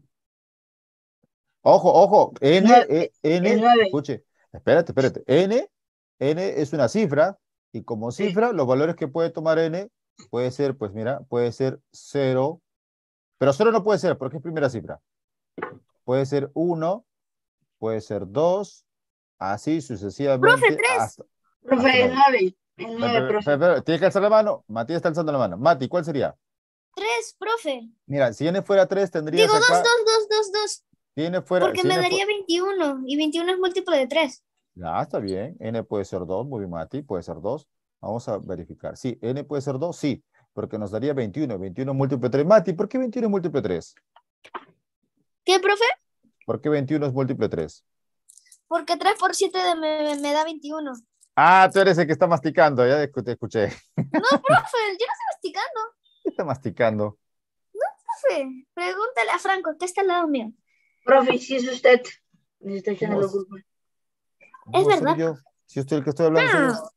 Ojo, ojo. N, nueve, eh, el N, nueve. escuche. Espérate, espérate. N, N es una cifra y como Sí. cifra, los valores que puede tomar N puede ser, pues mira, puede ser cero. Pero cero no puede ser porque es primera cifra. Puede ser uno, puede ser dos, así Profe, sucesivamente tres. hasta, Profe, hasta el nueve. nueve. El Pe- nueve, pe- profe. pe- pe- Tienes que alzar la mano. Matías está alzando la mano. Mati, ¿cuál sería? Tres, profe. Mira, si N fuera tres, tendrías Digo, dos, acá. dos, dos, dos, dos. Si N fuera. Porque Si me N daría fue- veintiuno. Y veintiuno es múltiplo de tres. Ya, está bien. N puede ser dos, muy bien, Mati, puede ser dos. Vamos a verificar. Sí, N puede ser dos, sí, porque nos daría veintiuno. veintiuno múltiplo de tres. Mati, ¿por qué veintiuno es múltiplo de tres? ¿Qué, profe? ¿Por qué veintiuno es múltiplo de tres? Porque tres por siete de- me, me- me da veintiuno. Ah, tú eres el que está masticando, ya escu- te escuché. No, profe, yo no estoy masticando. ¿Qué está masticando? Profe, pregúntale a Franco, que está al lado mío. Profe, si es usted. Me está echando ¿Cómo la es? culpa. ¿Cómo Es va a ser verdad. yo? Si yo estoy el que estoy hablando, soy yo. Ah,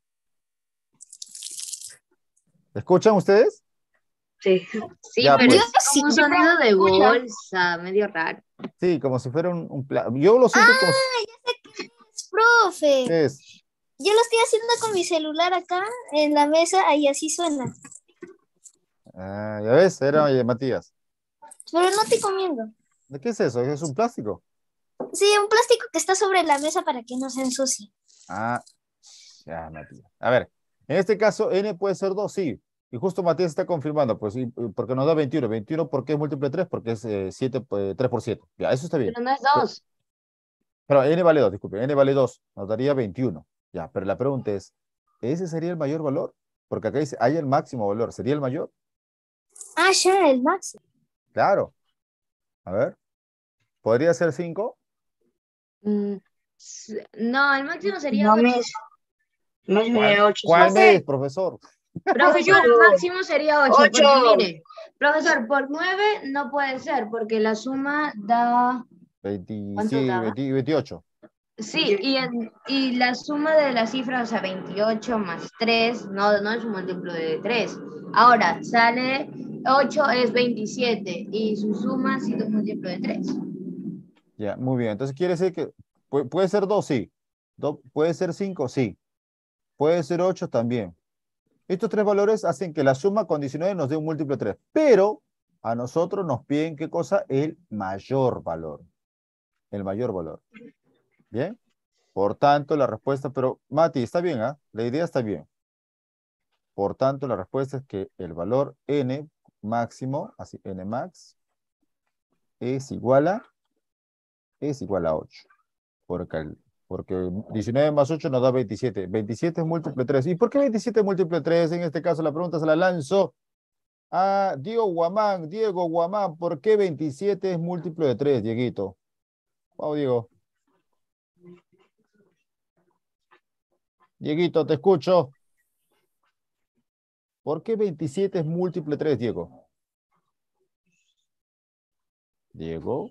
¿Escuchan ustedes? Sí. Sí, Ya, pero pues. es como un Sí, sonido profe, de escucha. bolsa, medio raro. Sí, como si fuera un, un pla- Yo lo siento como si... es, profe. ¿Qué es? Yo lo estoy haciendo con mi celular acá en la mesa y así suena. Ah, ya ves, era eh, Matías. Pero no estoy comiendo. ¿De qué es eso? ¿Es un plástico? Sí, un plástico que está sobre la mesa para que no se ensucie. Ah, ya, Matías. A ver, en este caso, N puede ser dos, sí. Y justo Matías está confirmando, pues, y- y porque nos da veintiuno. veintiuno, ¿por qué es múltiplo de tres? Porque es eh, siete, eh, tres por siete. Ya, eso está bien. Pero no es Pero, dos. pero N vale dos, disculpe. N vale dos, nos daría veintiuno. Ya, pero la pregunta es, ¿ese sería el mayor valor? Porque acá dice, hay el máximo valor. ¿Sería el mayor? Ah, ya, el máximo. Claro. A ver. ¿Podría ser cinco? Mm, S- No, el máximo sería No ocho. me, no ¿Cuál, me ocho. cuál Profe, mes, profesor? Profesor, el máximo sería ocho, Ocho. porque mire, profesor, por nueve no puede ser, porque la suma da, veinte, ¿cuánto sí, daba? veinte, veintiocho. Sí, y, en- y la suma de las cifras, o sea, veintiocho más tres no, no es un múltiplo de tres. Ahora, sale ocho es veintisiete y su suma sí es un múltiplo de tres. Ya, muy bien. Entonces quiere decir que puede, puede ser dos, sí. Do- puede ser cinco, sí. Puede ser ocho también. Estos tres valores hacen que la suma con diecinueve nos dé un múltiplo de tres. Pero a nosotros nos piden, ¿qué cosa? El mayor valor. El mayor valor. ¿Bien? Por tanto, la respuesta, pero Mati, está bien, ¿ah? La idea está bien. Por tanto, la respuesta es que el valor n máximo, así, n max, es igual a, es igual a ocho. Porque, el- porque diecinueve más ocho nos da veintisiete. veintisiete es múltiplo de tres. ¿Y por qué veintisiete es múltiplo de tres? En este caso, la pregunta se la lanzo a Diego Guamán. Diego Guamán, ¿por qué veintisiete es múltiplo de tres, Dieguito? Vamos, Diego. Dieguito, te escucho. ¿Por qué veintisiete es múltiplo de tres, Diego? Diego.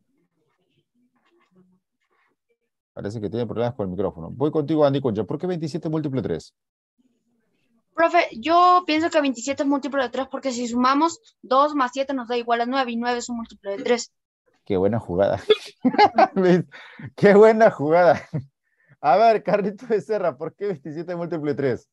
Parece que tiene problemas con el micrófono. Voy contigo, Andy Concha. ¿Por qué veintisiete múltiplo de tres? profe, yo pienso que veintisiete es múltiplo de tres porque si sumamos dos más siete nos da igual a nueve y nueve es un múltiplo de tres. Qué buena jugada. Qué buena jugada. A ver, Carlito Becerra, ¿por qué veintisiete múltiplo de tres?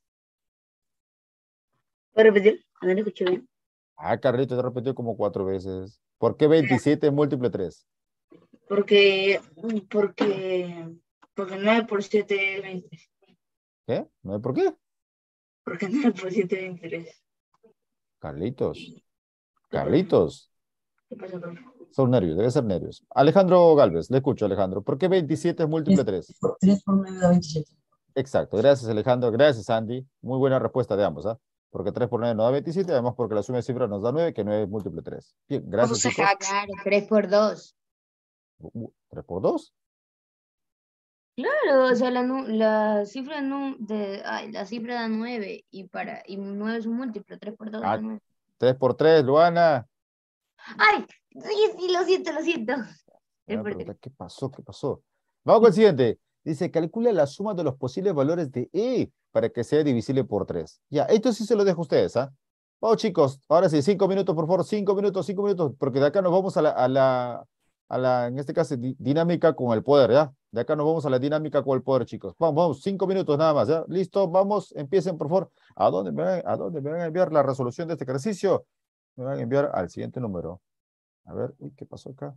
¿Puedo repetir? A ver, escuché bien. Ah, Carlito, te repetió como cuatro veces. ¿Por qué veintisiete múltiplo de tres? Porque, porque, porque nueve por siete es veinte. ¿Qué? ¿No hay por qué? Porque nueve por siete es veintitrés. Carlitos, ¿Qué pasa? Carlitos. ¿Qué pasa, profe? Son nervios, debe ser nervios. Alejandro Galvez, le escucho, Alejandro. ¿Por qué veintisiete es múltiplo de tres? tres por nueve da veintisiete. Exacto, gracias Alejandro, gracias Andy. Muy buena respuesta de ambos, ¿ah? Porque tres por nueve nos da veintisiete, además porque la suma de cifras nos da nueve, que nueve es múltiplo de tres. Bien, gracias Profesor chicos. Hacks. Claro, tres por dos. Uh, ¿tres por dos? Claro, o sea, la, nu- la cifra nu- de, ay, la cifra da nueve y para y nueve es un múltiplo, tres por dos da Ah, nueve. tres por tres, Luana. Ay, sí, sí, lo siento, lo siento. Me tres van a por tres. preguntar, ¿qué pasó? ¿Qué pasó? Vamos con el siguiente. Dice, calcula la suma de los posibles valores de E para que sea divisible por tres. Ya, esto sí se lo dejo a ustedes, ¿ah? Vamos, chicos. Ahora sí, cinco minutos, por favor. Cinco minutos, cinco minutos, porque de acá nos vamos a la, a la, a la en este caso, di- dinámica con el poder, ¿ya? De acá nos vamos a la dinámica con el poder, chicos. Vamos, vamos, cinco minutos nada más, ¿ya? Listo, vamos, empiecen, por favor. ¿A dónde me van, a dónde me van a enviar la resolución de este ejercicio? Me van a enviar al siguiente número. A ver, uy, ¿qué pasó acá?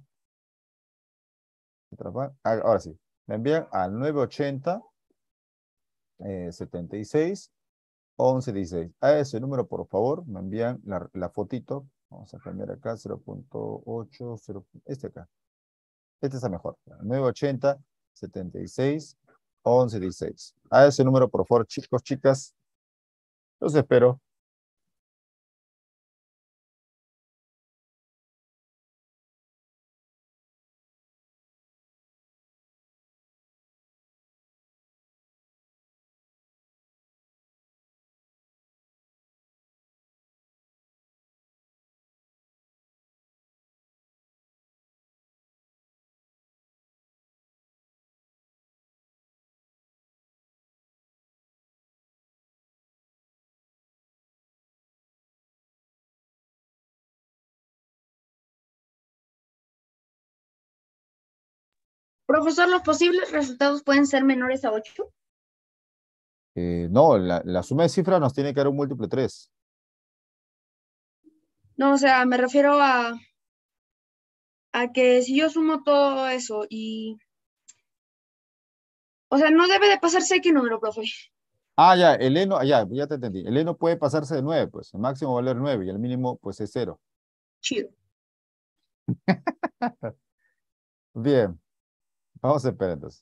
Traba- ah, Ahora sí, me envían al nueve ochenta, eh, setenta y seis, once dieciséis. A ese número, por favor, me envían la, la fotito. Vamos a cambiar acá, cero punto ocho, cero, este acá. Este está mejor. nueve ochenta, setenta y seis, once dieciséis. A ese número, por favor, chicos, chicas, los espero. Profesor, ¿los posibles resultados pueden ser menores a ocho? Eh, no, la, la suma de cifras nos tiene que dar un múltiplo de tres. No, o sea, me refiero a, a que si yo sumo todo eso y... O sea, no debe de pasarse qué número, profe. Ah, ya, el eno, ah, ya, ya te entendí. El eno puede pasarse de nueve, pues. El máximo va a valer nueve y el mínimo, pues, es cero. Chido. Bien, vamos a esperar entonces.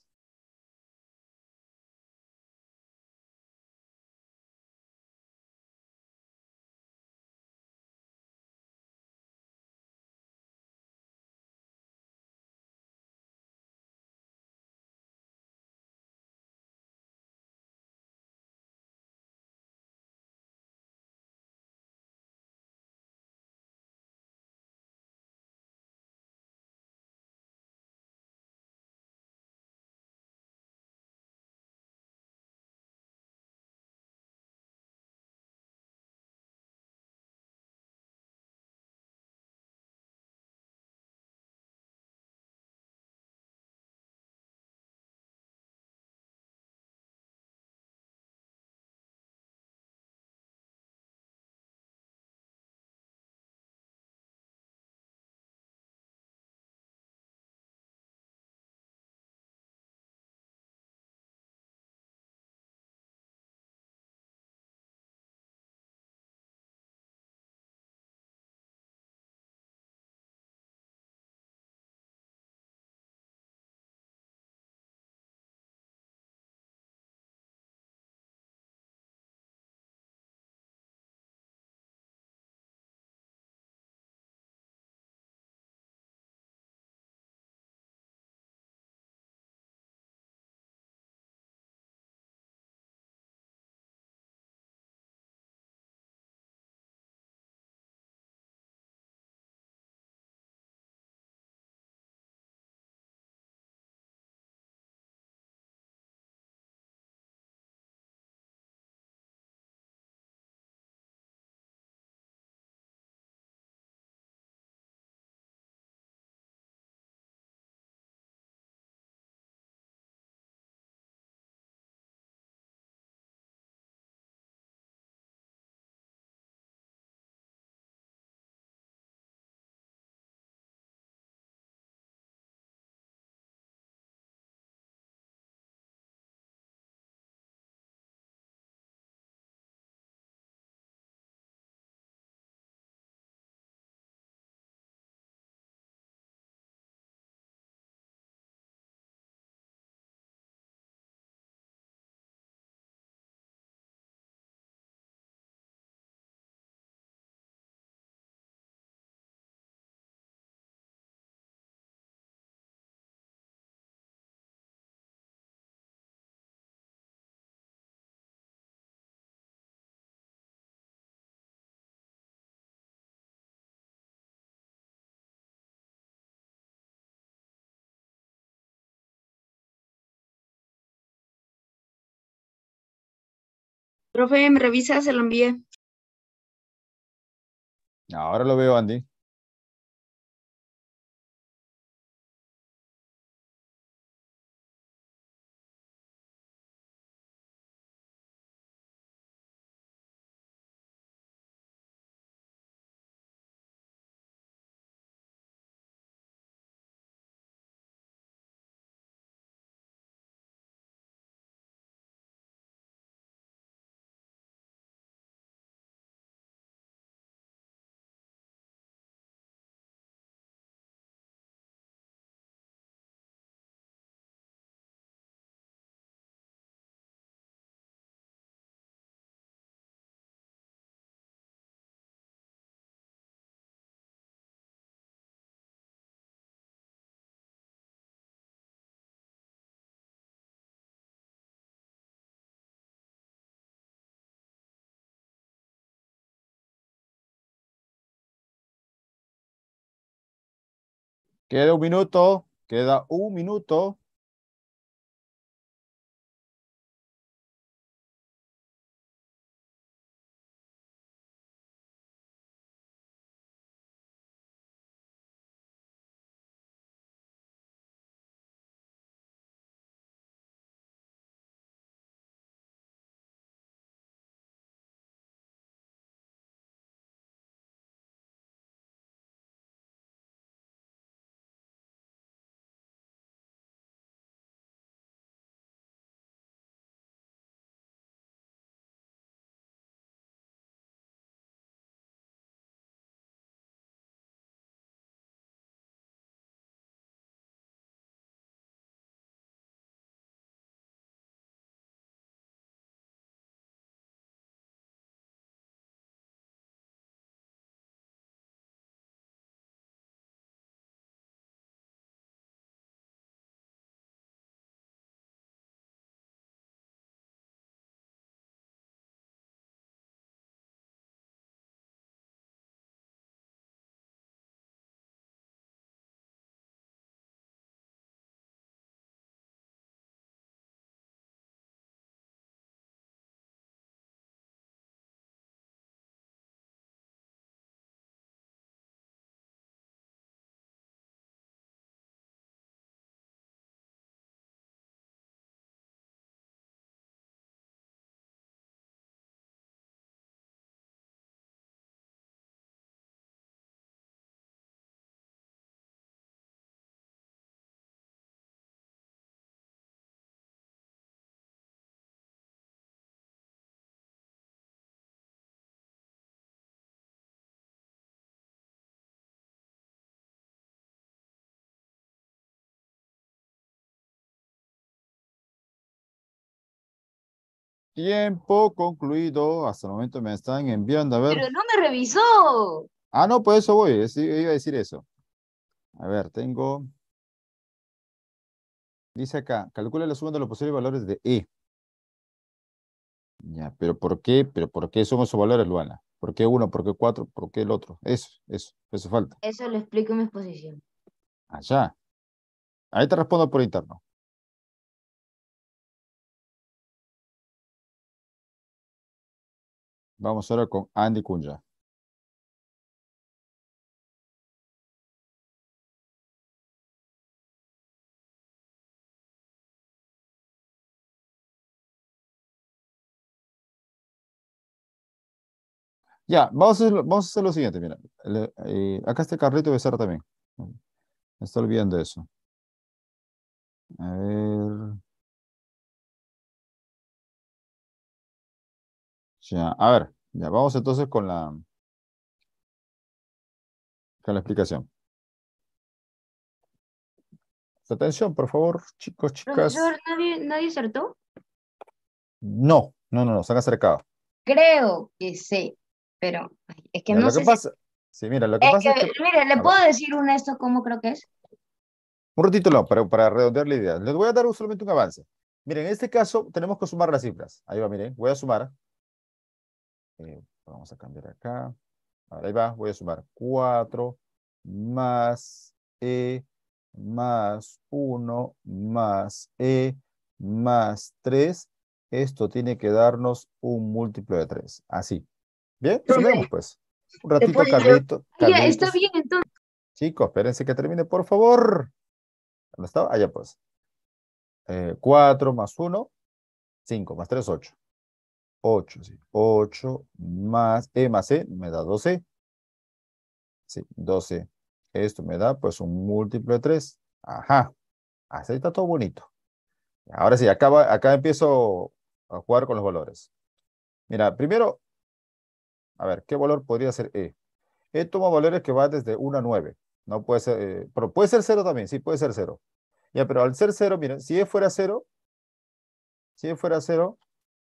Profe, ¿me revisa? Se lo envié. Ahora lo veo, Andy. Queda un minuto. Queda un minuto. Tiempo concluido. Hasta el momento me están enviando. A ver. Pero no me revisó. Ah, no, pues eso voy. es- Iba a decir eso. A ver, tengo. Dice acá, calcula la suma de los posibles valores de E. Ya, pero ¿por qué? ¿Pero por qué son esos valores, Luana? ¿Por qué uno? ¿Por qué cuatro? ¿Por qué el otro? Eso, eso, eso falta. Eso lo explico en mi exposición. Allá. Ahí te respondo por interno. Vamos ahora con Andy Cunha. Ya, vamos a hacer, lo- vamos a hacer lo siguiente, mira. Le- eh, acá está Carlito Becerra también. Me está olvidando eso. A ver. Ya, a ver. Ya, vamos entonces con la, con la explicación. Atención, por favor, chicos, chicas. Profesor, ¿nadie, nadie acertó? No, no, no, no, se han acercado. Creo que sé, pero ay, es que Ya, no lo que sé si... pasa, sí, mira, lo que Es pasa que, es que, mire, ¿le a ver, puedo decir un esto cómo creo que es? un ratito no, para, para redondear la idea. Les voy a dar un- solamente un avance. Miren, en este caso tenemos que sumar las cifras. Ahí va, miren, voy a sumar. Eh, vamos a cambiar acá. Ahora, ahí va, voy a sumar cuatro más E más uno más E más tres esto tiene que darnos un múltiplo de tres. Así. Bien, Profe, sumemos pues. Un ratito, después yo- Carlito, Ya, está Carlitos. bien entonces. Chicos, espérense que termine, por favor. ¿Dónde estaba? Allá pues. Eh, cuatro más uno, cinco más tres, ocho. ocho, sí. ocho más E más E me da doce. Sí, doce. Esto me da pues un múltiplo de tres. Ajá. Así está todo bonito. Ahora sí, acá, va- acá empiezo a jugar con los valores. Mira, primero, a ver, ¿qué valor podría ser E? E toma valores que van desde uno a nueve. No puede ser, eh, pero puede ser cero también, sí, puede ser cero. Ya, pero al ser cero, miren, si E fuera cero, si E fuera cero,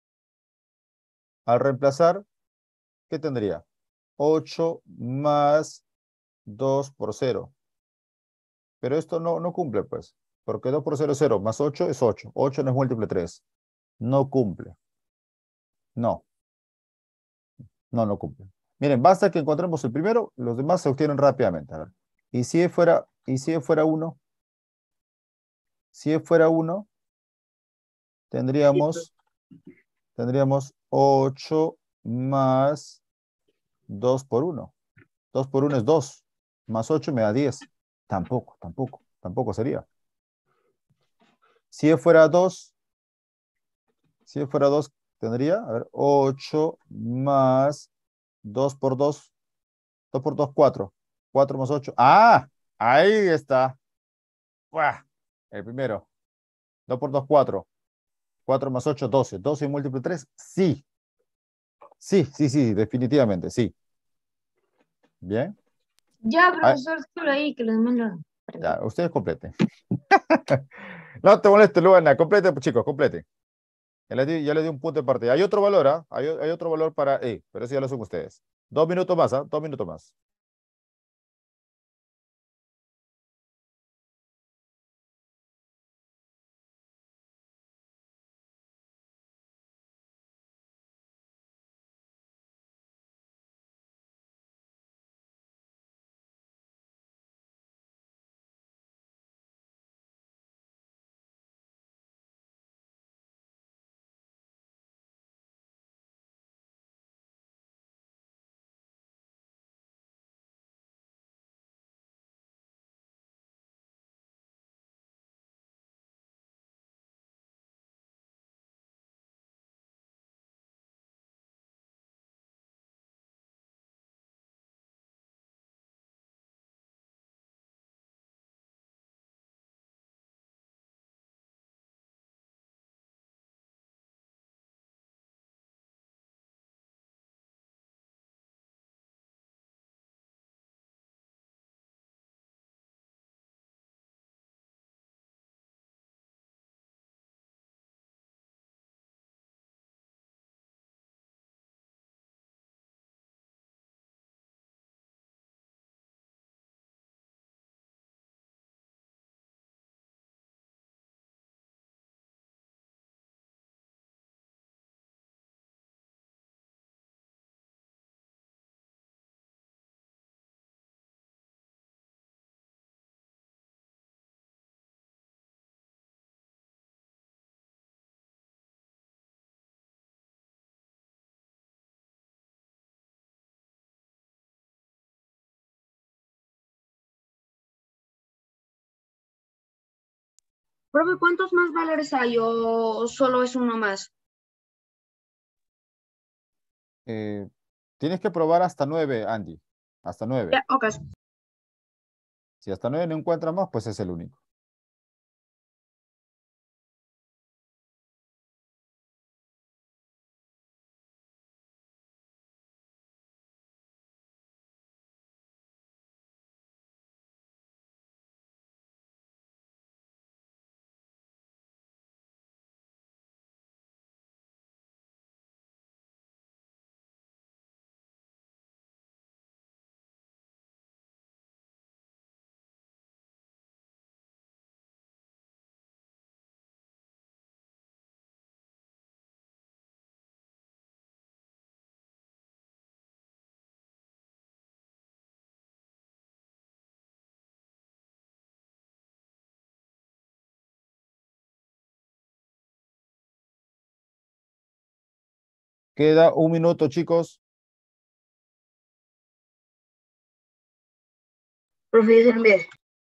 al reemplazar, ¿qué tendría? ocho más dos por cero. Pero esto no, no cumple, pues, porque dos por cero es cero, más ocho es ocho. ocho no es múltiplo de tres. No cumple. No, no, no cumple. Miren, basta que encontremos el primero, los demás se obtienen rápidamente. A ver. ¿Y si E fuera, y si E fuera uno? Si E fuera uno, tendríamos, tendríamos ocho más dos por uno. dos por uno es dos. Más ocho me da diez. Tampoco, tampoco, tampoco sería. Si E fuera dos, si fuera dos, tendría, a ver, ocho más dos por dos, dos por dos, cuatro. cuatro más ocho. ¡Ah! Ahí está. ¡Buah! El primero. dos por dos, cuatro. cuatro más ocho, doce. doce múltiplo de tres, sí. Sí, sí, sí, definitivamente, sí. Bien. Ya, Ah, profesor, déjalo ahí, que los demás lo hagan. ya, ustedes completen. No te molestes, Luana. Complete, chicos, completen. Ya les di, ya les di un punto de partida. Hay otro valor, ¿ah? Hay, hay otro valor para E, pero eso ya lo son ustedes. Dos minutos más, ¿ah? Dos minutos más. Profe, ¿cuántos más valores hay o solo es uno más? Eh, tienes que probar hasta nueve, Andy. Hasta nueve. Ya, ok. Si hasta nueve no encuentras más, pues es el único. Queda un minuto, chicos. Profe, ya se lo envié.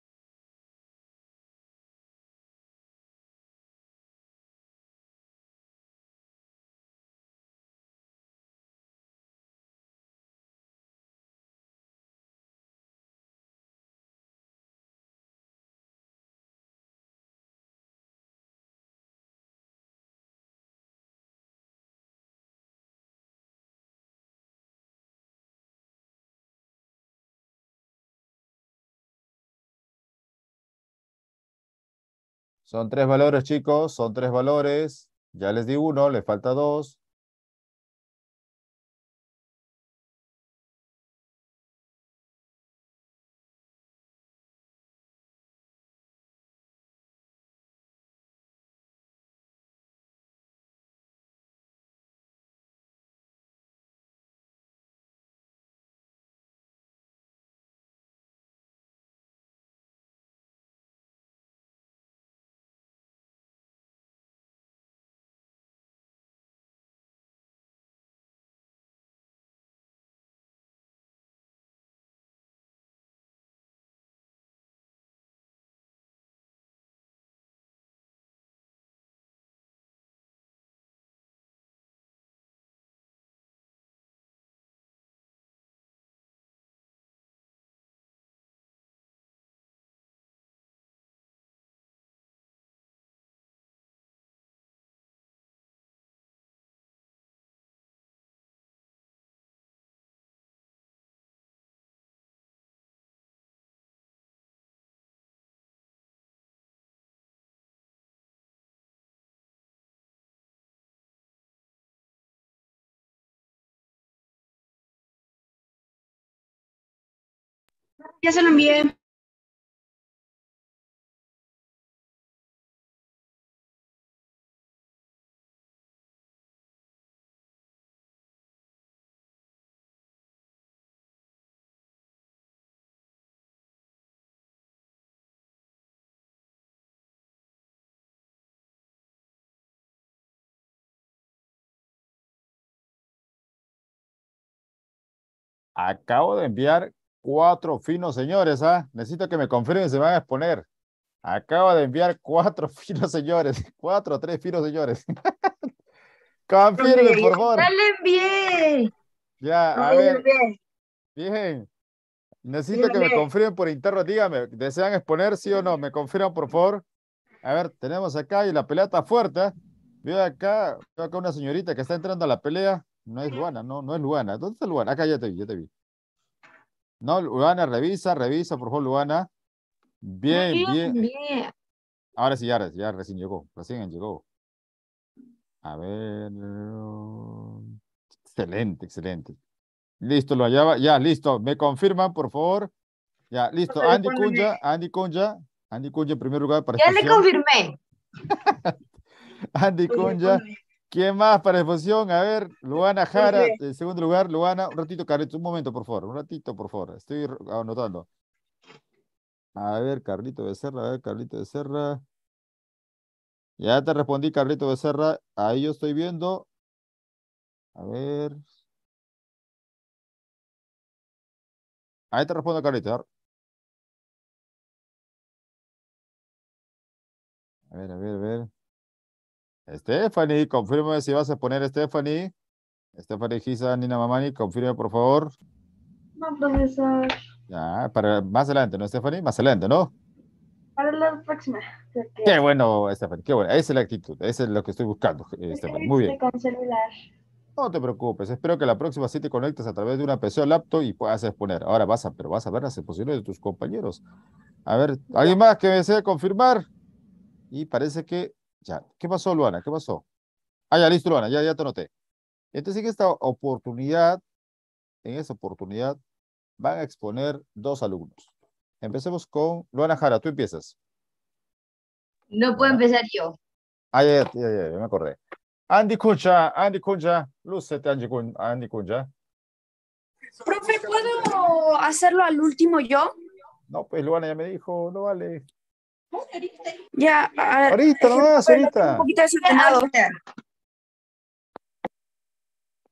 Son tres valores, chicos. Son tres valores. Ya les di uno, le falta dos. Ya se lo envié. Acabo de enviar cuatro finos, señores. ¿Ah? Necesito que me confirmen si van a exponer. Acabo de enviar cuatro finos, señores. Cuatro o tres finos, señores. Confirmen, por favor. ¡Ya le envié! Ya, a Profe, ya se lo ver. envié. Bien. Ya Necesito se que lo me envié. confirmen por interno. Dígame, ¿desean exponer sí o no? ¿Me confirman, por favor? A ver, tenemos acá y la pelea está fuerte. ¿Eh? Veo acá, veo acá una señorita que está entrando a la pelea. No es Luana, no, no es Luana. ¿Dónde está Luana? Acá ya te vi, ya te vi. No, Luana, revisa, revisa, por favor, Luana. No, yo Bien, ya le bien. envié. Ahora sí, ahora sí, ya recién llegó, recién llegó. A ver. Excelente, excelente. Listo, lo hallaba. Ya, listo. ¿Me confirman, por favor? Ya, listo. Profe, Andy respóndeme. Cunha, Andy Cunha. Andy Cunha en primer lugar para Ya le exposición. confirmé. Andy Profe, Cunha. respóndeme. ¿Quién más para exposición? A ver, Luana Jara, Profe, en segundo lugar, Luana. Un ratito, Carlitos, un momento, por favor. Un ratito, por favor. Estoy anotando. A ver, Carlito Becerra, a ver, Carlito Becerra. Ya te respondí, Carlito Becerra. Ahí yo estoy viendo. A ver. Ahí te respondo, Carlito. A ver, a ver, a ver. Stephanie, confírmame si vas a poner Stephanie. Stephanie Giza, Nina Mamani, confirme, por favor. No, profesor. Ya, para más adelante, ¿no, Stephanie? Más adelante, ¿no? Para la próxima. Qué bueno, Stephanie, qué bueno. Esa es la actitud, eso es lo que estoy buscando, eh, Stephanie. Muy bien. Con celular. No te preocupes, espero que la próxima sí te conectes a través de una P C o laptop y puedas exponer. Ahora vas a, pero vas a ver las exposiciones de tus compañeros. A ver, ¿alguien más que desee confirmar? Y parece que ya. ¿Qué pasó, Luana? ¿Qué pasó? Ah, ya, listo, Luana, ya, ya te noté. Entonces, en esta oportunidad, en esta oportunidad, van a exponer dos alumnos. Empecemos con Luana Jara, tú empiezas. No puedo Luana. empezar yo. Ah, ya, ya, ya, ya, me acordé. Andy Cunha, Andy Cunha, lúcete, Andy Cunha. Andy Cunha. Profe, ¿puedo hacerlo al último yo? No, pues Luana ya me dijo, no vale. Ya, a ver. Ahorita es que, nomás, profe, lo tengo ahorita. un poquito desordenado.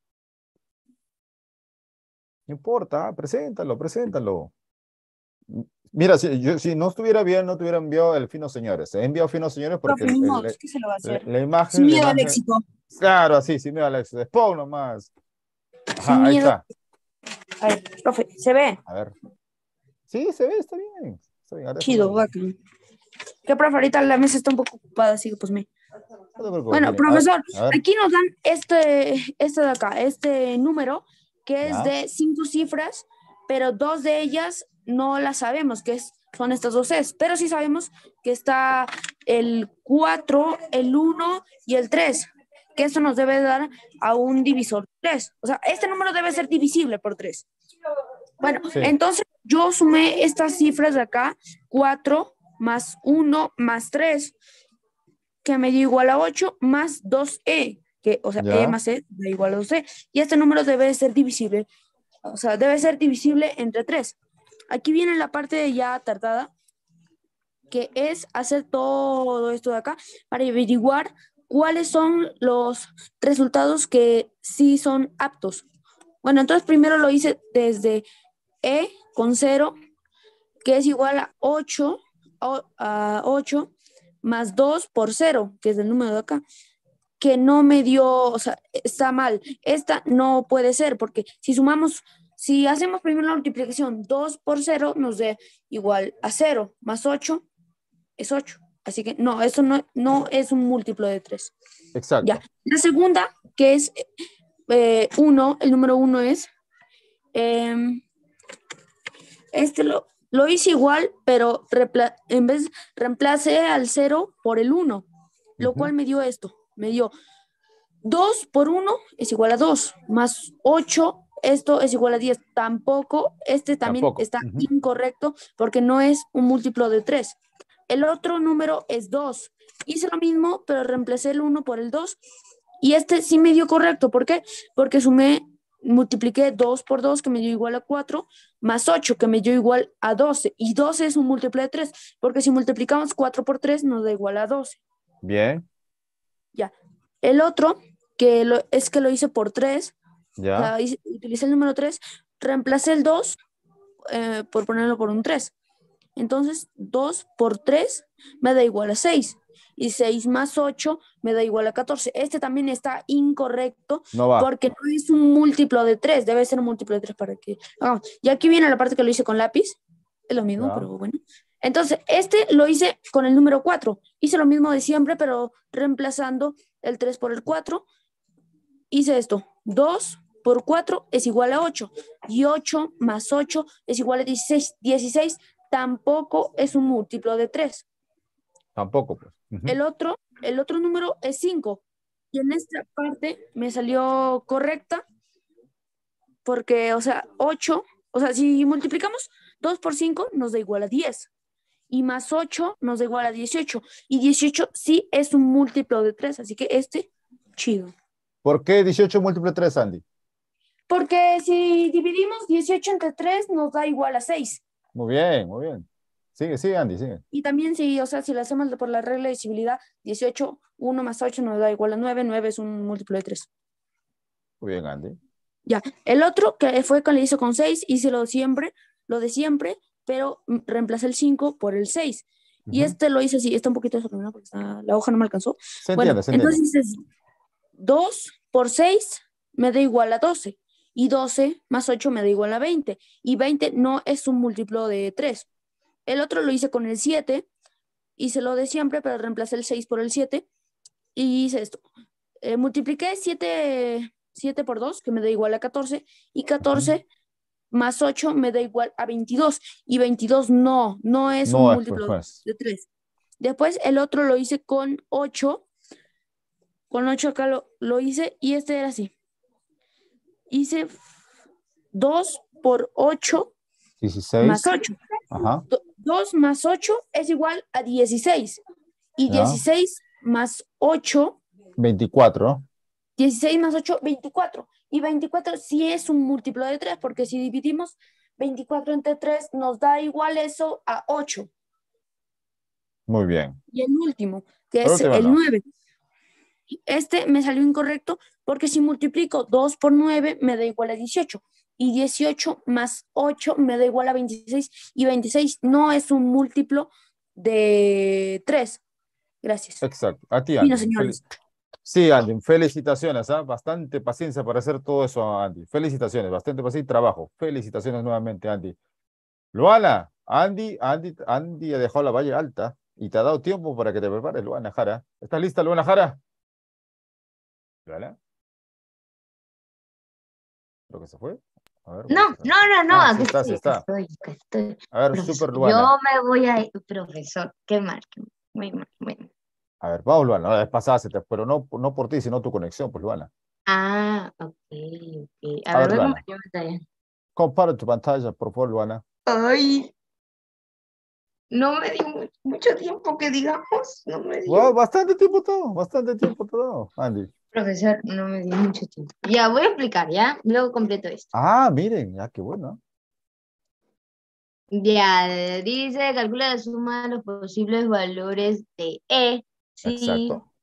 No importa, preséntalo, preséntalo. Mira, si, yo, si no estuviera bien, no te hubiera enviado el fino señores. He enviado fino señores porque Profe, el- ni el- modo, el- ¿qué se lo va a la, hacer? la imagen, Sin la miedo al imagen, éxito. claro, así, sin miedo al éxito. Spawn nomás. Sin Ajá, ahí miedo. está. A ver, profe, ¿se ve? A ver. Sí, se ve, está bien. Está bien, ahora Chido, déjame- bacán. Que profe, ahorita la mesa está un poco ocupada, así que pues me... no te preocupes, Bueno, miren, a ver, profesor, a ver, aquí nos dan este, este de acá, este número, que es ya. de cinco cifras, pero dos de ellas no las sabemos, que es, son estas dos es, pero sí sabemos que está el cuatro, el uno y el tres, que eso nos debe dar a un divisor tres. O sea, este número debe ser divisible por tres. Bueno, Sí. entonces yo sumé estas cifras de acá, cuatro más uno más tres, que me dio igual a ocho, más dos e, que, o sea, Ya. e más e da igual a dos e. Y este número debe ser divisible, o sea, debe ser divisible entre tres. Aquí viene la parte ya tardada, que es hacer todo esto de acá para averiguar cuáles son los resultados que sí son aptos. Bueno, entonces primero lo hice desde e con cero, que es igual a ocho, o- a ocho más dos por cero, que es el número de acá, que no me dio, o sea, está mal. Esta no puede ser, porque si sumamos, si hacemos primero la multiplicación, dos por cero nos da igual a cero, más ocho es ocho. Así que no, eso no, no es un múltiplo de tres. Exacto. Ya. La segunda, que es eh, uno, el número uno es, em, este lo, lo hice igual, pero repla- en vez reemplacé al cero por el uno, lo Ujú. cual me dio esto. Me dio dos por uno es igual a dos, más ocho, esto es igual a diez. Tampoco, este también Tampoco. está Ujú. incorrecto porque no es un múltiplo de tres. El otro número es dos. Hice lo mismo, pero reemplacé el uno por el dos. Y este sí me dio correcto. ¿Por qué? Porque sumé, multipliqué dos por dos, que me dio igual a cuatro, más ocho, que me dio igual a doce. Y doce es un múltiplo de tres, porque si multiplicamos cuatro por tres nos da igual a doce. Bien, Ya. El otro, que lo, es que lo hice por tres, o ya. sea, hice- utilicé el número tres, reemplacé el dos eh, por ponerlo por un tres. Entonces, dos por tres me da igual a seis. Y seis más ocho me da igual a catorce. Este también está incorrecto No va. porque no es un múltiplo de tres. Debe ser un múltiplo de tres para que... Ah, y aquí viene la parte que lo hice con lápiz. Es lo mismo, Ya. pero bueno. Entonces, este lo hice con el número cuatro. Hice lo mismo de siempre, pero reemplazando el tres por el cuatro. Hice esto. dos por cuatro es igual a ocho. Y ocho más ocho es igual a dieciséis. dieciséis tampoco es un múltiplo de tres. Tampoco, pues. Ujú. El otro, el otro número es cinco. Y en esta parte me salió correcta porque, o sea, ocho, o sea, si multiplicamos dos por cinco nos da igual a diez. Y más ocho nos da igual a dieciocho. Y dieciocho sí es un múltiplo de tres, así que este, chido. ¿Por qué dieciocho múltiplo de tres, Andy? Porque si dividimos dieciocho entre tres nos da igual a seis. Muy bien, muy bien. Sigue, sigue, Andy, sigue. Y también si, o sea, si lo hacemos por la regla de divisibilidad, dieciocho, uno más ocho nos da igual a nueve, nueve es un múltiplo de tres. Muy bien, Andy. Ya, el otro que fue que le hizo con seis, hice lo siempre, lo de siempre, pero mm, reemplacé el cinco por el seis. Y Ujú. este lo hice así, está un poquito desordenado porque está- la hoja no me alcanzó. Se Bueno, entiende, se entiende. entonces dices, dos por seis me da igual a doce. Y doce más ocho me da igual a veinte. Y veinte no es un múltiplo de tres. El otro lo hice con el siete, hice lo de siempre, pero reemplacé el seis por el siete. Y hice esto. Eh, multipliqué siete, siete por dos, que me da igual a catorce. Y catorce más ocho me da igual a veintidós. Y veintidós no, no es un No es, pues, múltiplo no es. de tres. Después el otro lo hice con ocho. Con ocho acá lo, lo hice y este era así. Hice dos por ocho dieciséis. más ocho. Ajá. Do- dos más ocho es igual a dieciséis. Y Ya. dieciséis más ocho, veinticuatro. dieciséis más ocho, veinticuatro. Y veinticuatro sí es un múltiplo de tres, porque si dividimos veinticuatro entre tres nos da igual eso a ocho. Muy bien. Y el último, que Por es último, el no. nueve. Este me salió incorrecto porque si multiplico dos por nueve me da igual a dieciocho, y dieciocho más ocho me da igual a veintiséis, y veintiséis no es un múltiplo de tres. Gracias. Exacto. A ti, Vino, Andy. señores. Fel- Sí, Andy, felicitaciones, ¿ah? Bastante paciencia para hacer todo eso, Andy. Felicitaciones, bastante paciencia y trabajo. Felicitaciones nuevamente, Andy. Luana, Andy, Andy, Andy ha dejado la valla alta y te ha dado tiempo para que te prepares, Luana Jara. ¿Estás lista, Luana Jara? Luana. Creo que se fue. A ver, No, vamos a ver. no, no, no, Ah, sí aquí está, sí estoy, aquí está. estoy, aquí estoy. A ver, Profesor, super yo Luana. me voy a ir, profesor, qué mal, qué mal, muy mal, muy mal. A ver, vamos, Luana. La vez pasada se te- pero no, no por ti, sino tu conexión, pues, Luana. Ah, ok, ok. A A ver, ver, voy a Luana. compartir pantalla. Compara tu pantalla, por favor, Luana. Ay, no me dio mu- mucho tiempo que digamos, no me Wow, dio. bastante tiempo todo, bastante tiempo todo, Andy. Profesor, no me dio mucho tiempo. Ya, voy a explicar, ¿ya? Luego completo esto. Ah, miren, ya qué bueno. Ya, dice, calcula la suma de los posibles valores de E. Sí, Exacto.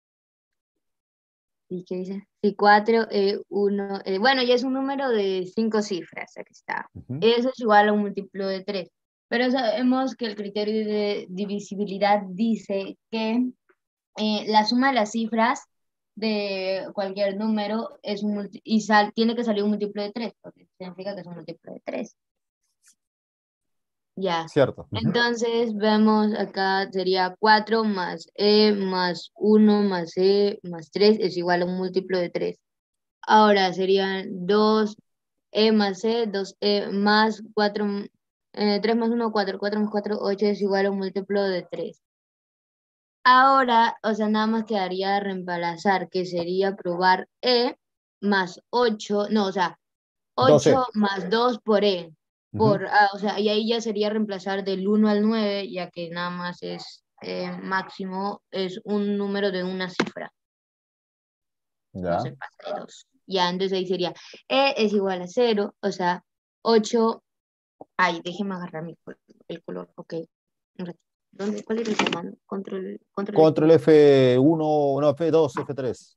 ¿y qué dice? Sí, cuatro, eh, uno, eh, bueno, ya es un número de cinco cifras, aquí está. Ujú. Eso es igual a un múltiplo de tres. Pero sabemos que el criterio de divisibilidad dice que eh, la suma de las cifras de cualquier número es un multi- y sal, tiene que salir un múltiplo de tres, porque significa que es un múltiplo de tres. Ya. Cierto. Ujú. Entonces vemos acá sería cuatro más E más uno más E más tres es igual a un múltiplo de tres. Ahora serían dos E más E, dos E más cuatro, eh, tres más uno, cuatro, cuatro más cuatro, ocho es igual a un múltiplo de tres. Ahora, o sea, nada más quedaría reemplazar, que sería probar E más ocho, no, o sea, ocho doce. más dos por E. Ujú. Por, ah, o sea, y ahí ya sería reemplazar del uno al nueve, ya que nada más es eh, máximo, es un número de una cifra, no Ya. se pasa de dos. Ya, entonces ahí sería E es igual a cero, o sea, ocho. Ay, déjeme agarrar mi col- el color, ok. Un ratito. ¿Dónde, cuál era el comando? Control, control F. Control F uno, no, F dos, F tres.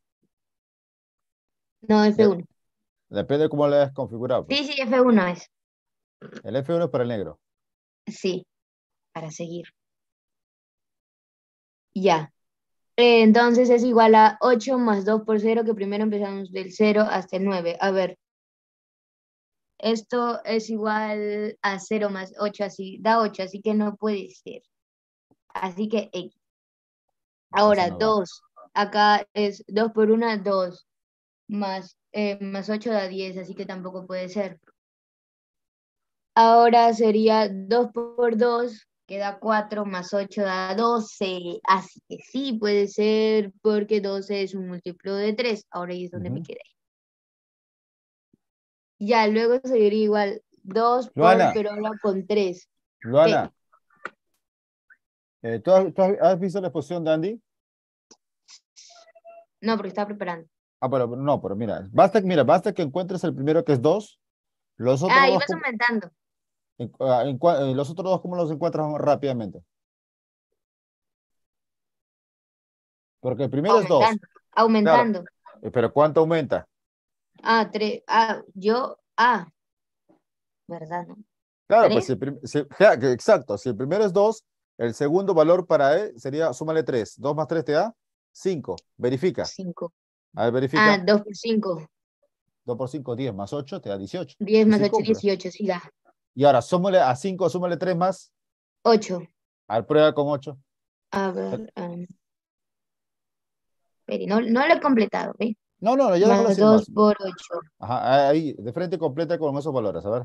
No, De- F uno. depende de cómo lo hayas configurado, pues. Sí, sí, F uno es. El F uno es para el negro. Sí, para seguir. Ya. Eh, entonces es igual a ocho más dos por cero, que primero empezamos del cero hasta el nueve. A ver, esto es igual a cero más ocho, así, da ocho, así que no puede ser. Así que X. Eso Ahora, no va. dos. Acá es dos por uno, dos. Más, eh, más ocho da diez, así que tampoco puede ser. Ahora sería dos por dos, que da cuatro, más ocho da doce. Así que sí puede ser, porque doce es un múltiplo de tres. Ahora ahí es donde me Ujú. quedé. Ya, luego sería igual dos por, Luana, pero ahora con tres. Luana, eh, ¿tú, has, tú has- has visto la exposición de Andy? No, porque estaba preparando. Ah, pero no, pero mira, basta, mira, basta que encuentres el primero que es dos, los otros Ah, dos, ibas ¿cómo- aumentando. en- ah, en cua- eh, los otros dos, ¿cómo los encuentras rápidamente? Porque el primero es dos, Aumentando. claro, Aumentando. eh, pero ¿cuánto aumenta? Ah, tres. Ah, yo. Ah, ¿verdad? ¿No? Claro, pues si ¿Tres? el prim- si- ja, que exacto, si el primero es dos, el segundo valor para E sería, súmale tres, dos más tres te da cinco, verifica, Cinco. a ver, Ah, verifica, dos por cinco. dos por cinco, diez más ocho te da dieciocho, Diez y más sí ocho, cumple. dieciocho. Sí da. Y ahora, súmale a cinco, súmale tres más, Ocho. a ver, prueba con ocho. A ver. um, espere, no, no lo he completado, ¿ve? No, no, no, ya déjalo Más así dos nomás. por ocho. Ajá, ahí, de frente completa con esos valores, a ver.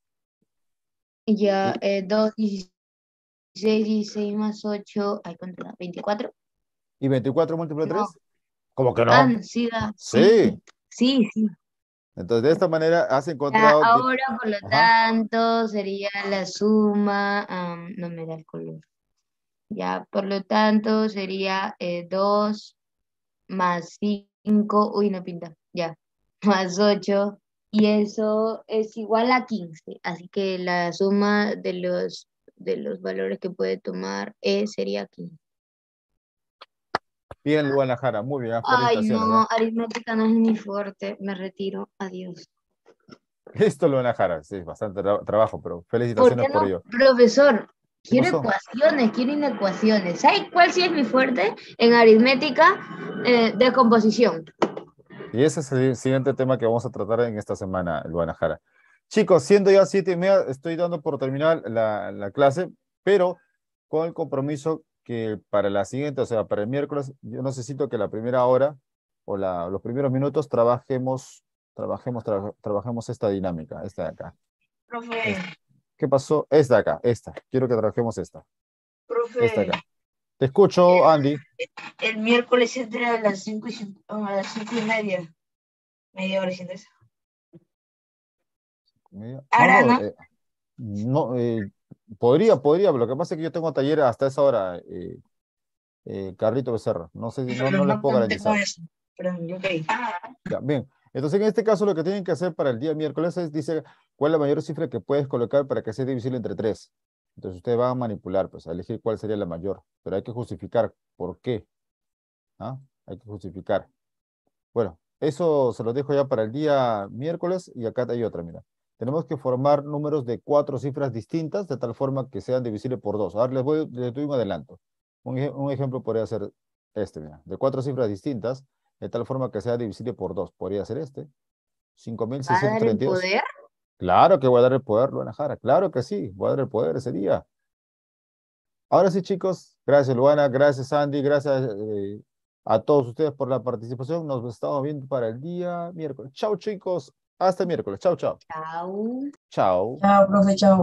Ya, Y, eh, dos, dieciséis, dieciséis más ocho. Ay, ¿cuánto da? ¿veinticuatro? y veinticuatro múltiplo de No. tres, ¿cómo que Ah, no? no, sí da. Sí. Sí. Sí, sí. Entonces, de esta manera has Ya, encontrado. dif- ahora, por lo Ajá. tanto, sería la suma. am, no me da el color. Ya, por lo tanto, sería eh, dos más cinco. Uy, no pinta. Ya. Más ocho. Y eso es igual a quince. Así que la suma de los, de los valores que puede tomar E sería quince. Bien, Luana Jara, muy bien, Ay, felicitaciones. no, ¿eh? aritmética no es mi fuerte. Me retiro. Adiós. Listo, Luana Jara, sí, bastante tra- trabajo, pero ¿Por felicitaciones qué por no, ello. profesor? ¿Qué Quiero pasó? ecuaciones, quiero inecuaciones. ¿Sabes cuál sí es mi fuerte? En aritmética, eh, descomposición. Y ese es el siguiente tema que vamos a tratar en esta semana, Luana Jara. Chicos, siendo ya siete y media, estoy dando por terminar la, la clase, pero con el compromiso que para la siguiente, o sea, para el miércoles, yo necesito que la primera hora o la, los primeros minutos trabajemos, trabajemos, tra- trabajemos esta dinámica, esta de acá. Profe, Esta. ¿Qué pasó? Esta de acá, esta. Quiero que trabajemos esta, esta de profe, acá. Te escucho, Andy. el miércoles entra a las cinco y, cin- a las cinco y media. Media hora sin eso. No, Ahora, no, ¿no? eh, no, eh, podría, podría, pero lo que pasa es que yo tengo taller hasta esa hora, eh, eh, Carlito Becerra. No sé si, no, Pero no les no puedo tengo garantizar. eso. Pero, ok. Ya, bien. Entonces, en este caso, lo que tienen que hacer para el día miércoles es, dice, ¿cuál es la mayor cifra que puedes colocar para que sea divisible entre tres? Entonces, ustedes van a manipular, pues, a elegir cuál sería la mayor, pero hay que justificar por qué. ¿Ah? Hay que justificar. Bueno, eso se lo dejo ya para el día miércoles y acá hay otra, mira. Tenemos que formar números de cuatro cifras distintas de tal forma que sean divisibles por dos. Ahora les voy, les doy un adelanto. Un, ej- un ejemplo podría ser este, mira, de cuatro cifras distintas de tal forma que sea divisible por dos. Podría ser este, cinco mil ¿Va a seiscientos dar el treinta y dos. poder? Claro que voy a dar el poder, Luana Jara. Claro que sí, voy a dar el poder ese día. Ahora sí, chicos, gracias Luana, gracias Andy, gracias eh, a todos ustedes por la participación. Nos estamos viendo para el día miércoles. Chao, chicos. Hasta el miércoles. Chao, chao. Chao. Chao. Chao, profe, chao.